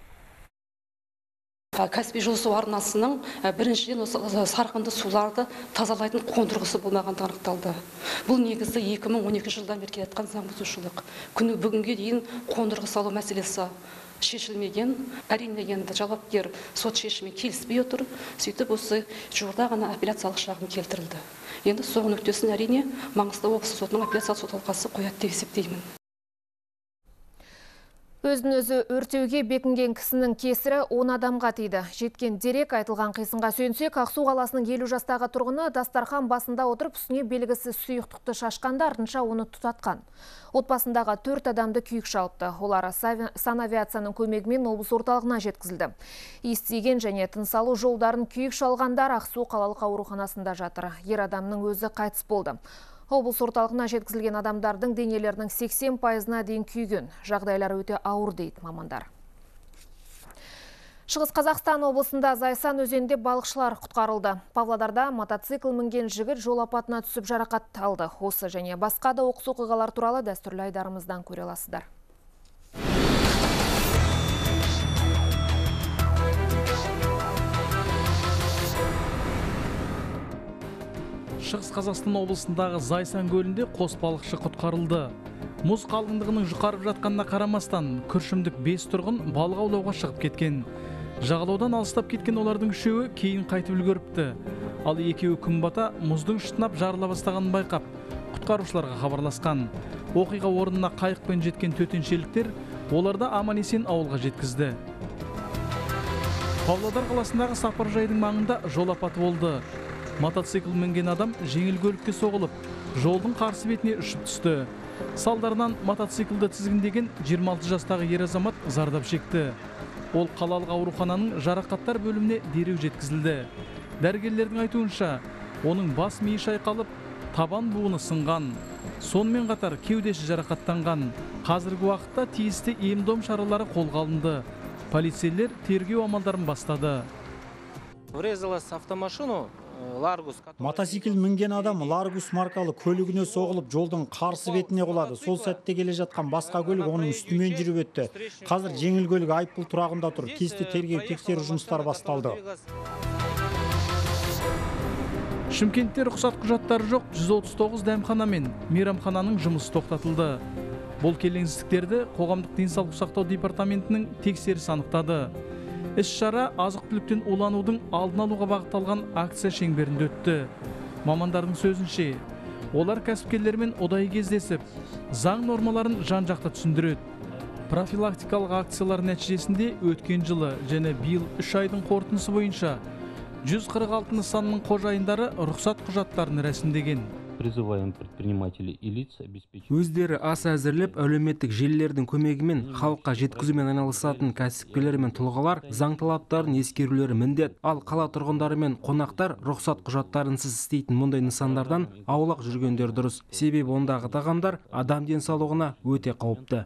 Каспий жылу су арнасының біріншіден сарқынды суларды тазалайтын қондырғысы болмағаны анықталды. Бұл негізі екі мың он екінші жылдан бері келе жатқан заң бұзушылық. Күні бүгінге дейін қондырғы салу мәселесі шешілмеген. Әрине енді жауапкер сот шешімімен келіспей отыр. Сөйтіп осы жуырда ғана апелляциялық шағым келтірілді. Енді соңғы нүктесін әрине Маңғыстау облыстық сотының апелляциялық сот алқасы қояды деп есептеймін. Өзін өзі өртеуге бекінген кісінің кесірі он адамға тиді. Жеткен дерек айтылған қисынға сүйенсек, Ақсу қаласының елу жастағы тұрғыны дастархан басында отырып, үстіне белгісіз сұйықтықты шашқанда артынша оны тұтатқан. Отбасындағы төрт адамды күйік шалыпты. Олар санавиацияның көмегімен облыс орталығына жеткізілді. Естіген және тыныс алу жолдарын күйік шалғандар Ақсу қалалық ауруханасында жатыр. Ер адамның өзі қайтыс болды. Облыс орталығына жеткізілген адамдардың денелерінің сексен пайызына дейін күйген. Жағдайлары өте ауыр дейді мамандар. Шығыс Қазақстан облысында Зайсан өзенінде балықшылар құтқарылды. Павлодарда мотоцикл мінген жігіт жол апатына түсіп жарақат алды. Осы және басқа да оқыс оқиғалар туралы дәстүрлі айдарымыздан көре аласыздар. Шығыс Қазақстан облысындағы Зайсан көлінде қос балықшы құтқарылды. Мұз қалыңдығының жұқарып жатқанына қарамастан, күршімдік бес тұрғын балық аулауға шығып кеткен. Жағалаудан алыстап кеткен олардың үшеуі кейін қайтып үлгеріпті. Ал екеуі күн бата мұздың шытынап жарыла бастағанын байқап, құтқарушыларға хабарласқан. Оқиға орнына қайықпен жеткен төтеншеліктер оларды аман-есен ауылға жеткізді. Павлодар қаласындағы сапаржайдың маңында жол апаты болды. Мотоцикл мінген адам жеңіл көлікке соғылып, жолдың қарсы бетіне ұшып түсті. Салдарынан мотоциклді тізгіндеген жиырма алты жастағы ер азамат зардап шекті. Ол қалалық аурухананың жарақаттар бөліміне дереу жеткізілді. Дәрігерлердің айтуынша, оның бас миы шайқалып, табан буыны сынған. Сонымен қатар кеудесі жарақаттанған. Қазіргі уақытта тиісті ем-дом шаралары қолға алынды. Полицейлер тергеу амалдарын бастады. Врезалась в автомашину. Мотоцикл мінген адам Ларгус маркалы көлігіне соғылып, жолдың қарсы бетіне құлады. Сол сәтте келе жатқан басқа көлік оның үстімен жүріп өтті. Қазір жеңіл көлік айыппұл тұрағында тұр. Тиісті тергеу тексеру жұмыстары басталды. Шымкентте рұқсат құжаттары жоқ жүз отыз тоғыз дәмхана мен мейрамхананың жұмысы тоқтатылды. Бұл келеңсіздіктерді қоғамдық денсаулық сақтау департаментінің тексерісі анықтады. Іс-шара азық-түліктен уланудың алдын алуға бағытталған акция шеңберінде өтті. Мамандардың сөзінше, олар кәсіпкерлермен ұдайы кездесіп, заң нормаларын жан-жақты түсіндіреді. Профилактикалық акциялар нәтижесінде өткен жылы және биыл үш айдың қорытындысы бойынша жүз қырық алты нысанның қожайындары рұқсат құжаттарын рәсімдеген. призываем предпринимателей и лиц обеспечить. Өздері ас әзірлеп, әлеуметтік желілердің көмегімен халыққа жеткізумен айналысатын кәсіпкерлер мен тұлғалар заң талаптарын ескерулері міндет. Ал қала тұрғындары мен қонақтар рұқсат құжаттарынсыз істейтін мұндай нысандардан аулақ жүргендер дұрыс. Себебі ондағы тағамдар адам денсаулығына өте қауіпті.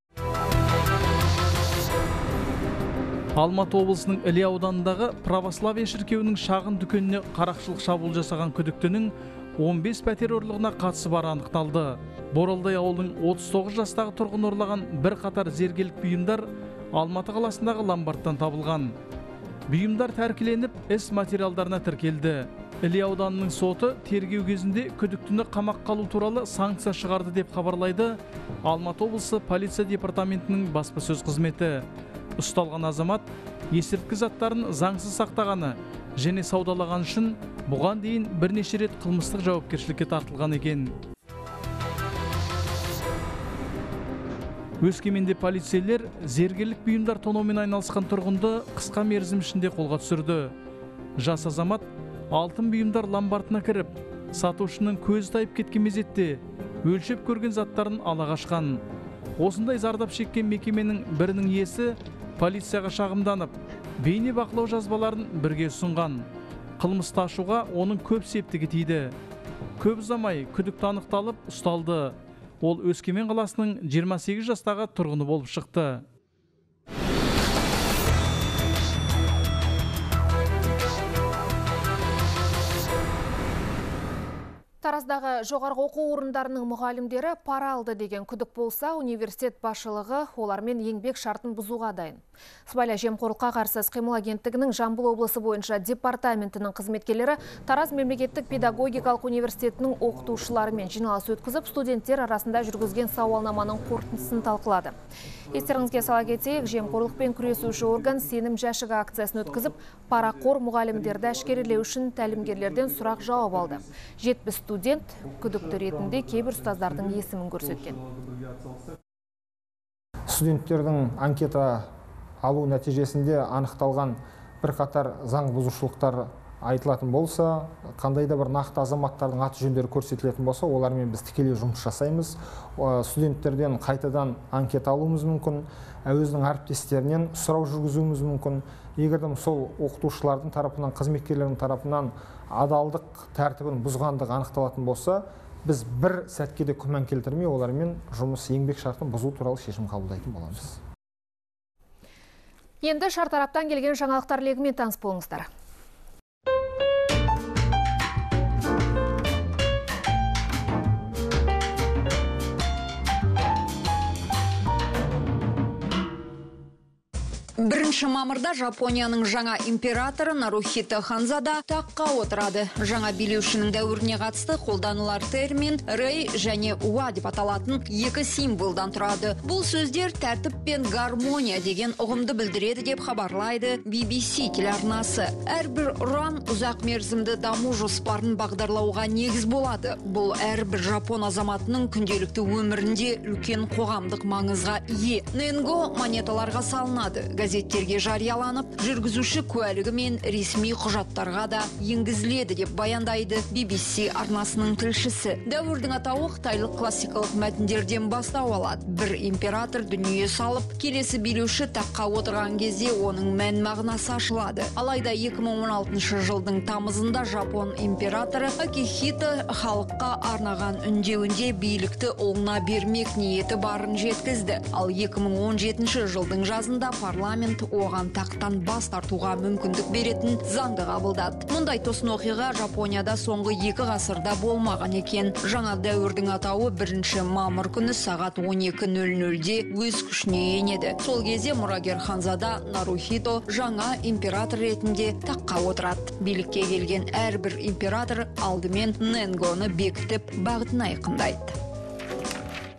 Алматы облысының Іле ауданындағы православие шіркеуінің шағын дүкеніне қарақшылық шабуыл жасаған күдіктінің он бес пәтер ұрлығына қатысы бары анықталды. Боралдай ауылының отыз тоғыз жастағы тұрғын ұрлаған бір қатар зергерлік бұйымдар Алматы қаласындағы ломбардтан табылған. Бұйымдар тәркіленіп, іс материалдарына тіркелді. Іле ауданының соты тергеу кезінде күдіктіні қамаққа алу туралы санкция шығарды деп хабарлайды Алматы облысы полиция департаментінің баспасөз қызметі. Ұсталған азамат есірткі заттарын заңсыз сақтағаны және саудалаған үшін бұған дейін бірнеше рет қылмыстық жауапкершілікке тартылған екен. Өскеменде полицейлер зергерлік бұйымдар тонаумен айналысқан тұрғынды қысқа мерзім ішінде қолға түсірді. Жас азамат алтын бұйымдар ломбардына кіріп, сатушының көзі тайып кеткен мезетте өлшеп көрген заттарын ала қашқан. Осындай зардап шеккен мекеменің бірінің иесі полицияға шағымданып, бейне бақылау жазбаларын бірге ұсынған. Қылмысты ашуға оның көп септігі тиді. Көп ұзамай күдікті анықталып ұсталды. Ол Өскемен қаласының жиырма сегіз жастағы тұрғыны болып шықты. Тараздағы жоғарғы оқу орындарының мұғалімдері пара алды деген күдік болса, университет басшылығы олармен еңбек шартын бұзуға дайын. Сыбайлас жемқорлыққа қарсы іс-қимыл агенттігінің Жамбыл облысы бойынша департаментінің қызметкерлері Тараз мемлекеттік педагогикалық университетінің оқытушыларымен жиналыс өткізіп, студенттер арасында жүргізген сауалнаманың қорытындысын талқылады. Естеріңізге сала кетейік, жемқорлықпен күресуші орган сенім жәшігі акциясын өткізіп, парақор мұғалімдерді әшкерелеу үшін тәлімгерлерден сұрақ жауап алды. жетпіс студент күдікті ретінде кейбір ұстаздардың есімін көрсеткен. Студенттердің анкета алу нәтижесінде анықталған бір қатар заң бұзушылықтар айтылатын болса, қандай да бір нақты азаматтардың аты жөндері көрсетілетін болса, олармен біз тікелей жұмыс жасаймыз. Студенттерден қайтадан анкета алуымыз мүмкін, өзінің әріптестерінен сұрау жүргізуіміз мүмкін. Егердім сол оқытушылардың тарапынан, қызметкерлердің тарапынан адалдық тәртібін бұзғандығы анықталатын болса, біз бір сәтке де күмән келтірмей олармен жұмыс еңбек шартын бұзу туралы шешім қабылдайтын боламыз. Енді шартараптан келген жаңалықтар легімен таныс болыңыздар. Бірінші мамырда Жапонияның жаңа императоры Нарухито Ханзада таққа отырады. Жаңа билеушінің дәуіріне қатысты қолданылар термин рей және уа деп аталатын екі символдан тұрады. Бұл сөздер тәртіп пен гармония деген ұғымды білдіреді деп хабарлайды би би си телеарнасы. Әрбір ұран ұзақ мерзімді даму жоспарын бағдарлауға негіз болады. Бұл әрбір жапон азаматының күнделікті өмірінде үлкен қоғамдық маңызға ие. Ненго монеталарға салынады. Газеттерге жарияланып, жүргізуші куәлігі мен ресми құжаттарға да енгізіледі деп баяндайды би би си арнасының тілшісі. Дәуірдің атауы қытайлық классикалық мәтіндерден бастау алады. Бір император дүние салып, келесі билеуші таққа отырған кезде оның мән мағынасы ашылады. Алайда екі мың он алтыншы жылдың тамызында Жапон императоры Акихито халыққа арнаған үндеуінде билікті ұлына бермек ниеті барын жеткізді. Ал екі мың он жетінші жылдың жазында парламент оған тақтан бас тартуға мүмкіндік беретін заңды қабылдады. Мұндай тосын оқиға Жапонияда соңғы екі ғасырда болмаған екен. Жаңа дәуірдің атауы бірінші мамыр күні сағат он екі нөл нөлде өз күшіне енеді. Сол кезде мұрагер Ханзада Нарухито жаңа император ретінде таққа отырады. Билікке келген әрбір император алдымен Ненгоны бекітіп, бағытын айқындайды.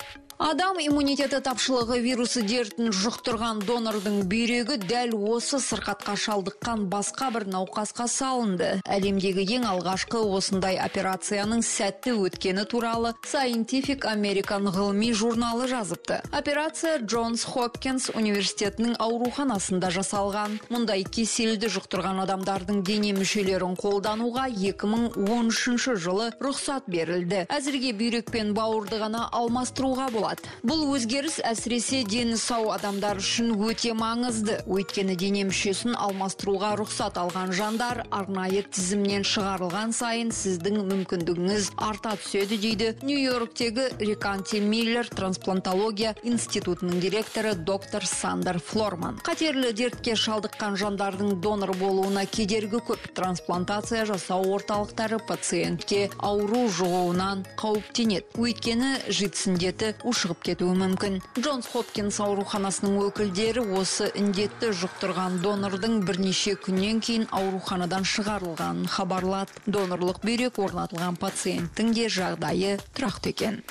Адам иммунитеті тапшылығы вирусы дертін жұқтырған донордың бүйрегі дәл осы сырқатқа шалдыққан басқа бір науқасқа салынды. Әлемдегі ең алғашқы осындай операцияның сәтті өткені туралы Scientific American ғылыми журналы жазыпты. Операция Джонс Хопкинс университетінің ауруханасында жасалған. Мұндай кеселді жұқтырған адамдардың дене мүшелерін қолдануға екі мың он үшінші жылы рұқсат берілді. Әзірге бүйрек пен бауырды ғана алмастыруға болады. Бұл өзгеріс әсіресе дені сау адамдар үшін өте маңызды. Өйткені дене мүшесін алмастыруға рұқсат алған жандар арнайы тізімнен шығарылған сайын сіздің мүмкіндігіңіз арта түседі дейді Нью-Йорктегі Риканти Миллер трансплантология институтының директоры доктор Сандер Флорман. Қатерлі дертке шалдыққан жандардың донор болуына кедергі көп. Трансплантация жасау орталықтары пациентке ауру жұғуынан қауіптенеді. Өйткені житс індеті шығып кетуі мүмкін. Джонс Хопкинс ауруханасының өкілдері осы індетті жұқтырған донордың бірнеше күннен кейін ауруханадан шығарылғанын хабарлады. Донорлық бүйрек орнатылған пациенттің де жағдайы тұрақты екен.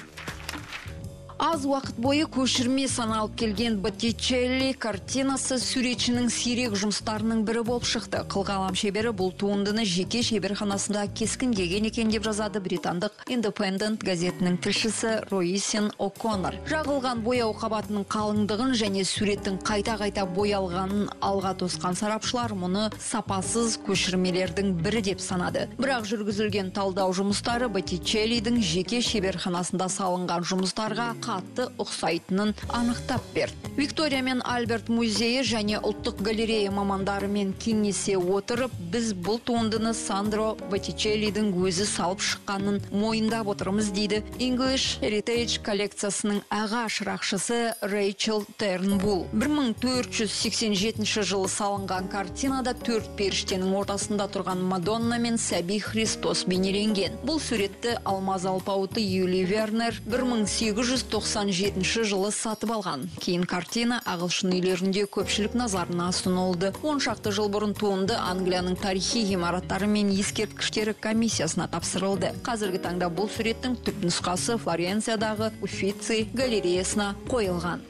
Аз уақыт бойы көшірме саналып келген Боттичелли картинасы суретшінің сирек жұмыстарының бірі болып шықты. Қылғалам шебері бұл туындыны жеке шеберханасында кескіндеген екен деп жазады британдық Independent газетінің тілшісі Роисин О'Коннор. Жағылған бояу қабатының қалыңдығын және суреттің қайта-қайта боялғанын алға тосқан сарапшылар мұны сапасыз көшірмелердің бірі деп санады. Бірақ жүргізілген талдау жұмыстары Боттичеллидің жеке шеберханасында салынған жұмыстарға қатты ұқсайтынын анықтап берді. Виктория мен Альберт музейі және ұлттық галерея мамандарымен кеңесе отырып, біз бұл туындыны Сандро Боттичеллидің өзі салып шыққанын мойындап отырмыз дейді English Heritage коллекциясының аға шырақшысы Рейчел Тернбул. бір мың төрт жүз сексен жетінші жылы салынған картинада төрт періштенің ортасында тұрған Мадонна мен сәби Христос бейнеленген. Бұл суретті алмаз алпауыты Юли Вернер бір мың сегіз жүз тоқсан жетінші жылы сатып алған. Кейін картина ағылшын үйлерінде көпшілік назарына ұсынылды. он шақты жыл бұрын туынды Англияның тарихи ғимараттары мен ескерткіштері комиссиясына тапсырылды. Қазіргі таңда бұл суреттің түпнұсқасы Флоренциядағы Уффици галереясына қойылған.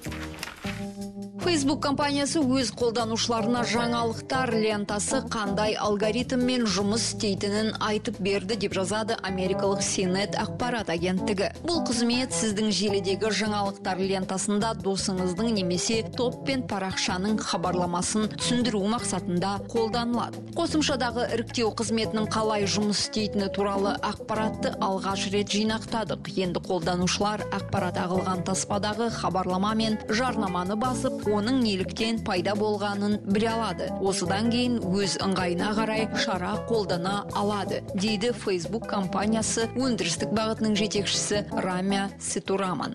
Facebook компаниясы өз қолданушыларына жаңалықтар лентасы қандай алгоритммен жұмыс істейтінін айтып берді деп жазады америкалық си нет ақпарат агенттігі. Бұл қызмет сіздің желідегі жаңалықтар лентасында досыңыздың немесе топ пен парақшаның хабарламасын түсіндіру мақсатында қолданылады. Қосымшадағы іріктеу қызметінің қалай жұмыс істейтіні туралы ақпаратты алғаш рет жинақтадық. Енді қолданушылар ақпарат ағылған таспадағы хабарлама мен жарнаманы басып, оның неліктен пайда болғанын біле алады. Осыдан кейін өз ыңғайына қарай шара қолдана алады, дейді Facebook компаниясы өндірістік бағытының жетекшісі Рамя Ситураман.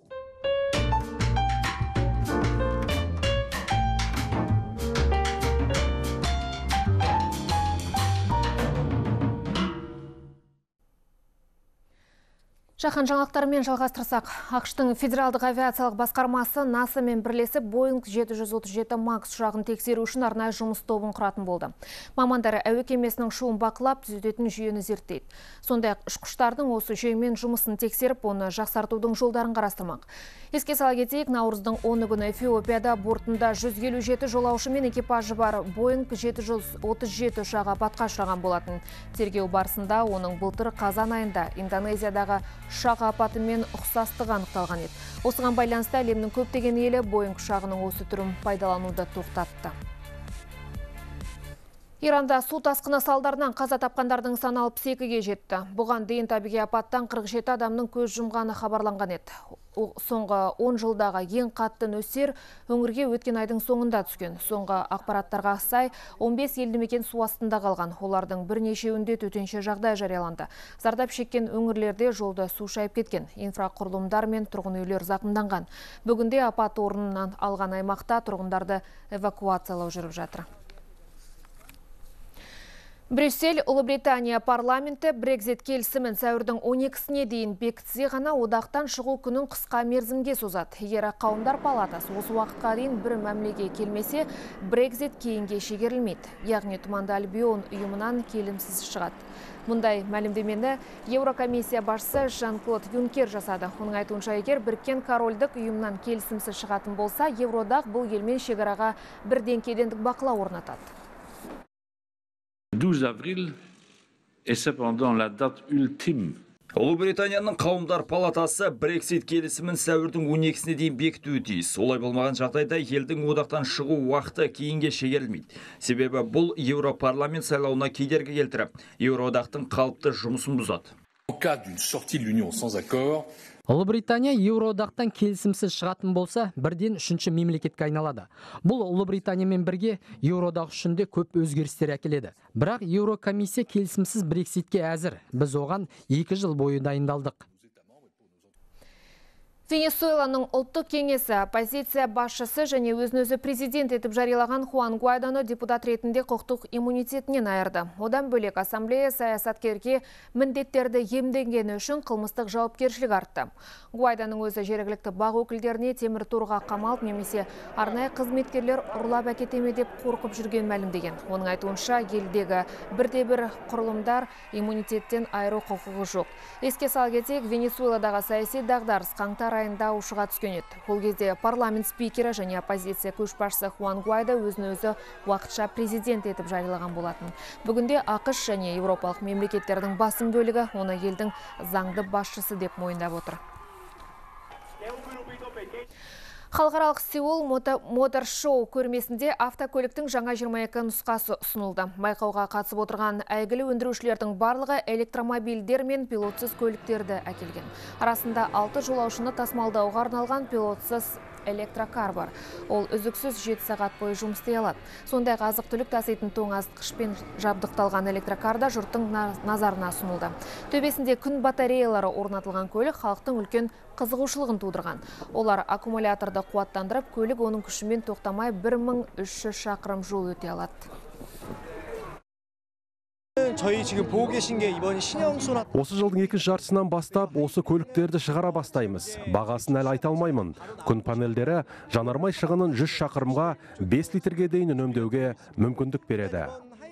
Жаһан жаңалықтарымен жалғастырсақ, ақш-тың федералдық авиациялық басқармасы НАСА мен бірлесіп Боинг жеті жүз отыз жеті макс ұшағын тексеру үшін арнайы жұмыс тобын құратын болды. Мамандары әуе кемесінің ұшуын бақылап, түзететін жүйені зерттейді. Сондай-ақ ұшқыштардың осы жүйемен жұмысын тексеріп, оны жақсартудың жолдарын қарастырмақ. Еске сала кетейік, наурыздың оны күні Эфиопияда бортында жүз елу жеті жолаушы мен экипажы бар Боинг жеті жүз отыз жеті ұшағы апатқа ұшыраған болатын. Тергеу барысында оның былтыр қазан айында Индонезиядағы ұшақ апатымен ұқсастығы анықталған еді. Осыған байланысты әлемнің көптеген елі Боинг ұшағының осы түрін пайдалануды тоқтатты. Иранда су тасқыны салдарынан қаза тапқандардың саны алпыс екіге жетті. Бұған дейін табиғи апаттан қырық жеті адамның көз жұмғаны хабарланған еді. Соңғы он жылдағы ең қатты нөсер өңірге өткен айдың соңында түскен. Соңғы ақпараттарға сай он бес елді мекен су астында қалған. Олардың бірнешеуінде төтенше жағдай жарияланды. Зардап шеккен өңірлерде жолды су шайып кеткен. Инфрақұрылымдар мен тұрғын үйлер зақымданған. Бүгінде апат орнынан алған аймақта тұрғындарды эвакуациялау жүріп жатыр. Брюссель, Ұлыбритания парламенті Брекзит келісімін сәуірдің он екісіне дейін бекітсе ғана одақтан шығу күнін қысқа мерзімге созады. Егер қауымдар палатасы осы уақытқа дейін бір мәмілеге келмесе, Брекзит кейінге шегерілмейді. Яғни Тұманды Альбион ұйымынан келімсіз шығады. Мұндай мәлімдемені Еурокомиссия басшысы Жан-Клод Юнкер жасады. Оның айтуынша, егер Біріккен Корольдік ұйымнан келісімсіз шығатын болса, Евродақ бұл елмен шекараға бірден кедендік бақылау орнатады. douze avril est cependant la date ultime. Ұлыбританияның қауымдар палатасы Брексит келісімін сәуірдің он екісіне дейін бекітуі тиіс. Олай болмаған жағдайда елдің одақтан шығу уақыты кейінге шегерілмейді. Себебі бұл Еуропарламент сайлауына кедергі келтіріп, Еуроодақтың қалыпты жұмысын бұзады. En cas d'une sortie de l'Union sans accord, Ұлыбритания Еуроодақтан келісімсіз шығатын болса, бірден үшінші мемлекетке айналады. Бұл Ұлыбританиямен бірге Еуроодақ үшін де көп өзгерістер әкеледі. Бірақ Еурокомиссия келісімсіз Брекситке әзір. Біз оған екі жыл бойы дайындалдық. Венесуэланың ұлттық кеңесі оппозиция басшысы және өзін-өзі президент етіп жариялаған Хуан Гуайдоны депутат ретінде құқықтық иммунитетінен айырды. Одан бөлек ассамблея саясаткерге міндеттерді емденгені үшін қылмыстық жауапкершілік артты. Гуайдоның өзі жергілікті бақ өкілдеріне темір торға қамалып, немесе арнайы қызметкерлер ұрлап әкетеме деп қорқып жүрген мәлімдеген. Оның айтуынша, елдегі бірде-бір құрылымдар иммунитеттен айыру құқығы жоқ. Еске сала кетейік, Венесуэладағы саяси дағдарыс қаңтар айында ушыға түскен еді. Ол кезде парламент спикері және оппозиция көшбасшысы Хуан Гуайдо өзін-өзі уақытша президент етіп жариялаған болатын. Бүгінде ақш және еуропалық мемлекеттердің басым бөлігі оны елдің заңды басшысы деп мойындап отыр. Халықаралық Сеул Мотор Шоу көрмесінде автокөліктің жаңа жиырма екі нұсқасы ұсынылды. Байқауға қатысып отырған әйгілі өндірушілердің барлығы электромобильдер мен пилотсыз көліктерді әкелген. Арасында алты жолаушыны тасымалдауға арналған пилотсыз электрокар бар. Ол үзіксіз жеті сағат бойы жұмыс істей алады. Сондай азық түлік таситын тоңазытқышпен жабдықталған электрокарда жұрттың назарына ұсынылды. Төбесінде күн батареялары орнатылған көлік халықтың үлкен қызығушылығын тудырған. Олар аккумуляторды қуаттандырып, көлік оның күшімен тоқтамай бір мың үш жүз шақырым жол өте алады. Осы жылдың екінші жартысынан бастап осы көліктерді шығара бастаймыз. Бағасын әлі айта алмаймын. Күн панельдері жанармай шығынын жүз шақырымға бес литрге дейін үнемдеуге мүмкіндік береді.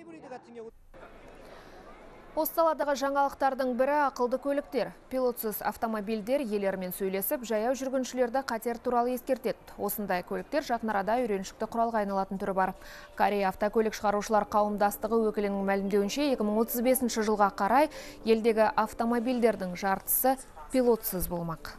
Осы саладағы жаңалықтардың бірі ақылды көліктер. Пилотсыз автомобильдер иелерімен сөйлесіп, жаяу жүргіншілерді қатер туралы ескертеді. Осындай көліктер жақын арада үйреншікті құралға айналатын түрі бар. Корея автокөлік шығарушылар қауымдастығы өкілінің мәлімдеуінше екі мың отыз бесінші жылға қарай елдегі автомобильдердің жартысы пилотсыз болмақ.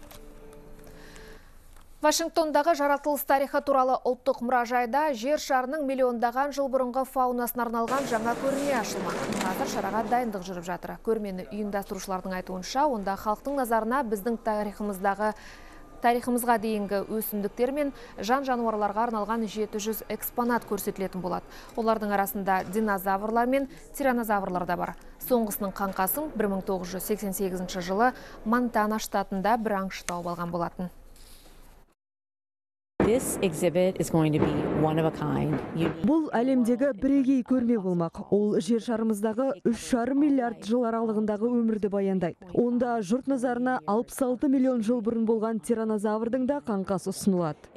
Вашингтондағы жаратылыс тарихы туралы ұлттық мұражайда жер шарының миллиондаған жыл бұрынғы фаунасын арналған жаңа көрме ашылмақ. Қазір шараға дайындық жүріп жатыр. Көрмені ұйымдастырушылардың айтуынша, онда халықтың назарына біздің тарихымыздағы тарихымызға дейінгі өсімдіктер мен жан-жануарларға арналған жеті жүз экспонат көрсетілетін болады. Олардың арасында динозаврлар мен тиранозаврлар да бар. Соңғысының қаңқасын бір мың тоғыз жүз сексен сегізінші жылы Монтана штатында бір аңшы тауып алған болатын. Бұл әлемдегі бірегей көрме болмақ. Ол жер шарымыздағы үш жарым миллиард жыл аралығындағы өмірді баяндайды. Онда жұрт назарына алпыс алты миллион жыл бұрын болған тиранозаврдың да қаңқасы ұсынылады.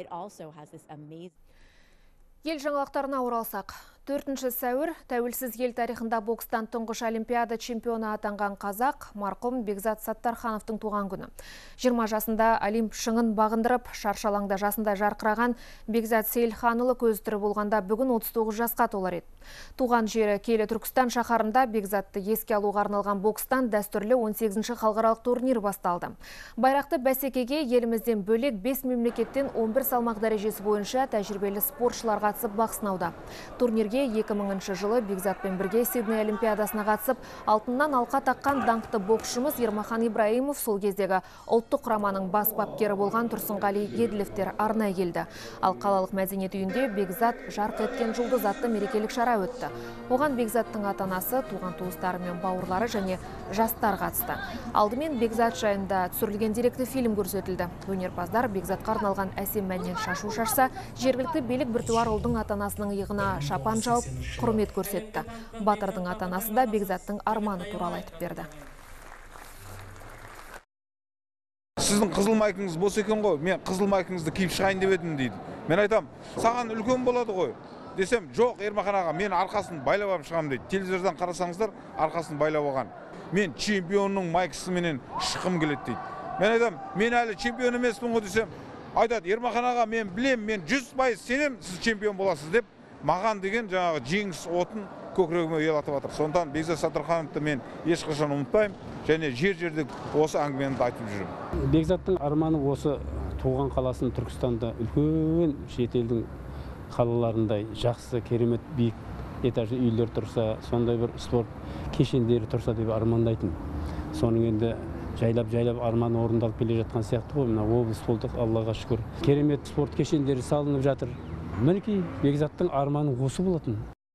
Ел жаңалықтарына оралсақ. төртінші сәуір тәуелсіз ел тарихында бокстан тұңғыш олимпиада чемпионы атанған қазақ марқұм Бекзат Саттархановтың туған күні. жиырма жасында олимп шыңын бағындырып, шаршалаңда жасында жарқыраған Бекзат Сейілханұлы көз тірі болғанда бүгін отыз тоғыз жасқа толар еді. Туған жері Келі Түркістан шаһарында Бекзатты еске алуға арналған бокстан дәстүрлі он сегізінші халықаралық турнир басталды. Байрақты бәсекеге елімізден бөлек бес мемлекеттен он бір салмақ дәрежесі бойынша тәжірибелі спортшылар қатысып бақ сынауда. Турнирге екі мыңыншы жылы Бекзатпен бірге Сидней олимпиадасына қатысып, алтыннан алқа таққан даңқты боксшымыз Ермахан Ибраимов сол кездегі ұлттық құраманың бас бапкері болған Тұрсынғали Еділевтер арнайы келді. Ал қалалық мәдениет үйінде Бекзат жарқ еткен жұлдыз атты мерекелік шара өтті. Оған Бекзаттың ата-анасы, туған туыстары мен бауырлары және жастар қатысты. Алдымен Бекзат жайында түсірілген деректі фильм көрсетілді. Өнерпаздар Бекзатқа арналған әсем мәннен шашу шашса, жергілікті билік біртуар ұлдың ата-анасының иығына шапан жауып, құрмет көрсетті. Батырдың ата-анасы да Бекзаттың арманы туралы айтып берді. Сіздің қызыл майкаңыз болса екен ғой, мен қызыл майкаңызды киіп шығайын деп едім дейді. Мен айтам, саған үлкен болады ғой. Десем, жоқ, Ермахан аға, мен арқасын байлап алып шығамын дейді. Телевизордан қарасаңыздар, арқасын байлап алған. Мен чемпионның майкасыменен шыққым келеді дейді. Мен айтам, мен әлі чемпион емеспін ғой десем, айтады, Ермахан аға, мен білем, мен жүз пайыз сенем, сіз чемпион боласыз деп, маған деген жаңағы жеңіс отын көкірегіме ұялатып жатыр. Сондықтан Бекзат Саттархановты мен ешқашан ұмытпаймын, және жер-жерде осы әңгімені айтып жүрмін. Бекзаттың арманы осы туған қаласын Түркістанда үлкен шетелдің қалаларындай жақсы, керемет, биік этажды үйлер тұрса, сондай бір спорт кешендері тұрса деп армандайтын. Соның енді жайлап-жайлап арман орындалып келе жатқан сияқты ғой. Мына облыс болдық, Аллаға шүкір. Керемет спорт кешендері салынып жатыр. Мінекей Бекзаттың арманы осы болатын.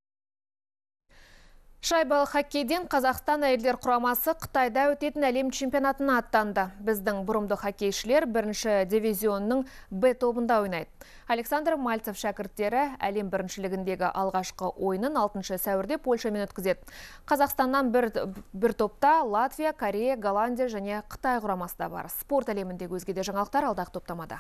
Шайбалы хоккейден Қазақстан әйелдер құрамасы Қытайда өтетін әлем чемпионатына аттанды. Біздің бұрымды хоккейшілер бірінші дивизионның Б тобында ойнайды. Александр Мальцев шәкірттері әлем біріншілігіндегі алғашқы ойынын алтыншы сәуірде Польшамен өткізеді. Қазақстаннан бір, бір топта Латвия, Корея, Голландия және Қытай құрамасы да бар. Спорт әлеміндегі өзге де жаңалықтар алдағы топтамада.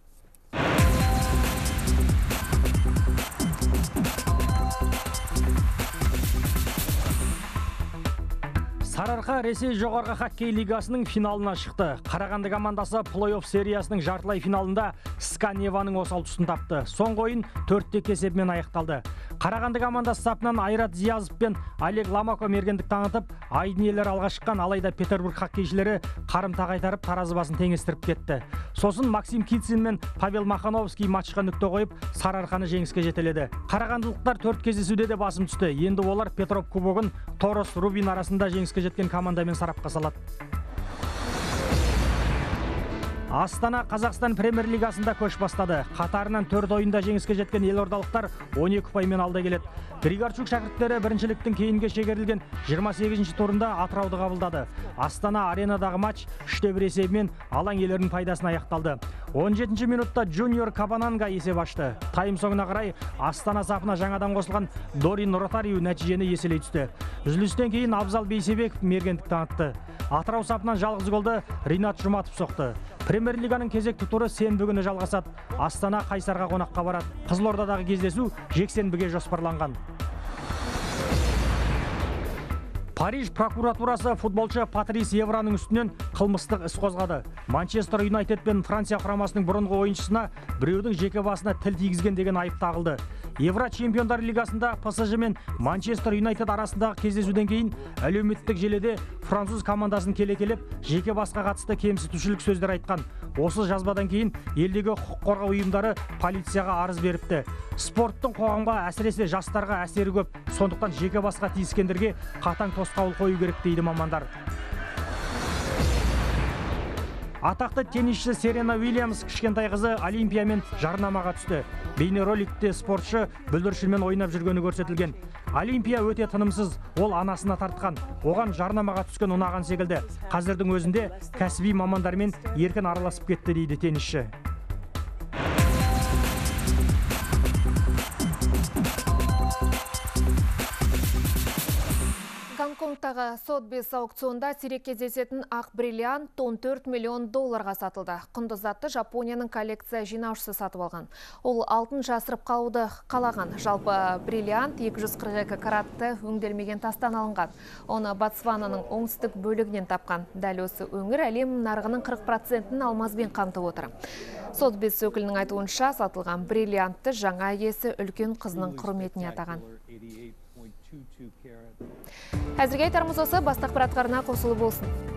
Сарыарқа Ресей жоғарғы хоккей лигасының финалына шықты. Қарағанды командасы плей-офф сериясының жартылай финалында СКА Неваның осал тұсын тапты. Соңғы ойын төртте есебімен аяқталды. Қарағанды командасы сапынан Айрат Зиязов пен Олег Ламако мергендік танытып, айдын иелері алға шыққан, алайда Петербург хоккейшілері қарымта қайтарып таразы басын теңестіріп кетті. Сосын Максим Кицин мен Павел Махановский матчқа нүкте қойып, Сарыарқаны жеңіске жетеледі. Қарағандылықтар төрт кездесуде де басым түсті. Енді олар Петров кубогын Торос Рубин арасында жеңіске жеткен командамен сарапқа салады. Астана Қазақстан премьер-лигасында көш бастады. Қатарынан төрт ойында жеңіске жеткен елордалықтар он екі ұпаймен алда келеді. Григорчук шәкірттері біріншіліктің кейінге шегерілген жиырма сегізінші турында Атырауды қабылдады. Астана аренадағы матч үште бір есебімен алаң иелерінің пайдасына аяқталды. он жетінші минутта Junior Кабананга есеп ашты. Тайм соңына қарай Астана сапына жаңадан қосылған Дорин Ротариу нәтижені еселей түсті. Үзілістен кейін Абзал Бейсебеков мергендік танытты. Атырау сапынан жалғыз голды Ринат Жұматов соқты. Премьер-лиганың кезекті туры сенбі күні жалғасады. Астана Қайсарға қонаққа барады. Қызылордадағы кездесу жексенбіге жоспарланған. Париж прокуратурасы футболшы Патрис Евраның үстінен қылмыстық іс қозғады. Манчестер Юнайтед пен Франция құрамасының бұрынғы ойыншысына біреудің жеке басына тіл тигізген деген айып тағылды. Евро чемпиондар лигасында ПСЖ мен Манчестер Юнайтед арасындағы кездесуден кейін әлеуметтік желіде француз командасын келекелеп, жеке басқа қатысты кемсітушілік сөздер айтқан. Осы жазбадан кейін елдегі құқық қорғау ұйымдары полицияға арыз беріпті. Спорттың қоғамға, әсіресе жастарға әсері көп. Сондықтан жеке басқа тиіскендерге қатаң тосқауыл қою керек дейді мамандар. Атақты теннисші Серена Уильямс кішкентай қызы Олимпиямен жарнамаға түсті. Бейнероликте спортшы бүлдіршінмен ойнап жүргені көрсетілген. Олимпия өте тынымсыз, ол анасына тартқан. Оған жарнамаға түскен ұнаған секілді. Қазірдің өзінде кәсіби мамандармен еркін араласып кетті дейді теннисші. Гонконгтағы Сотбис аукционда сирек кездесетін ақ бриллиант он төрт миллион долларға сатылды. Құнды затты Жапонияның коллекция жинаушысы сатып алған. Ол алтын жасырып қалуды қалаған. Жалпы бриллиант екі жүз қырық екі каратты өңделмеген тастан алынған. Оны Ботсвананың оңтүстік бөлігінен тапқан. Дәл осы өңір әлем нарығының қырық процентін алмазбен қамтып отыр. Сотбис өкілінің айтуынша сатылған бриллиантты жаңа иесі үлкен қызының құрметіне атаған. Әзірге айтарымыз осы, бастық ақпараттарына қосылып болсын.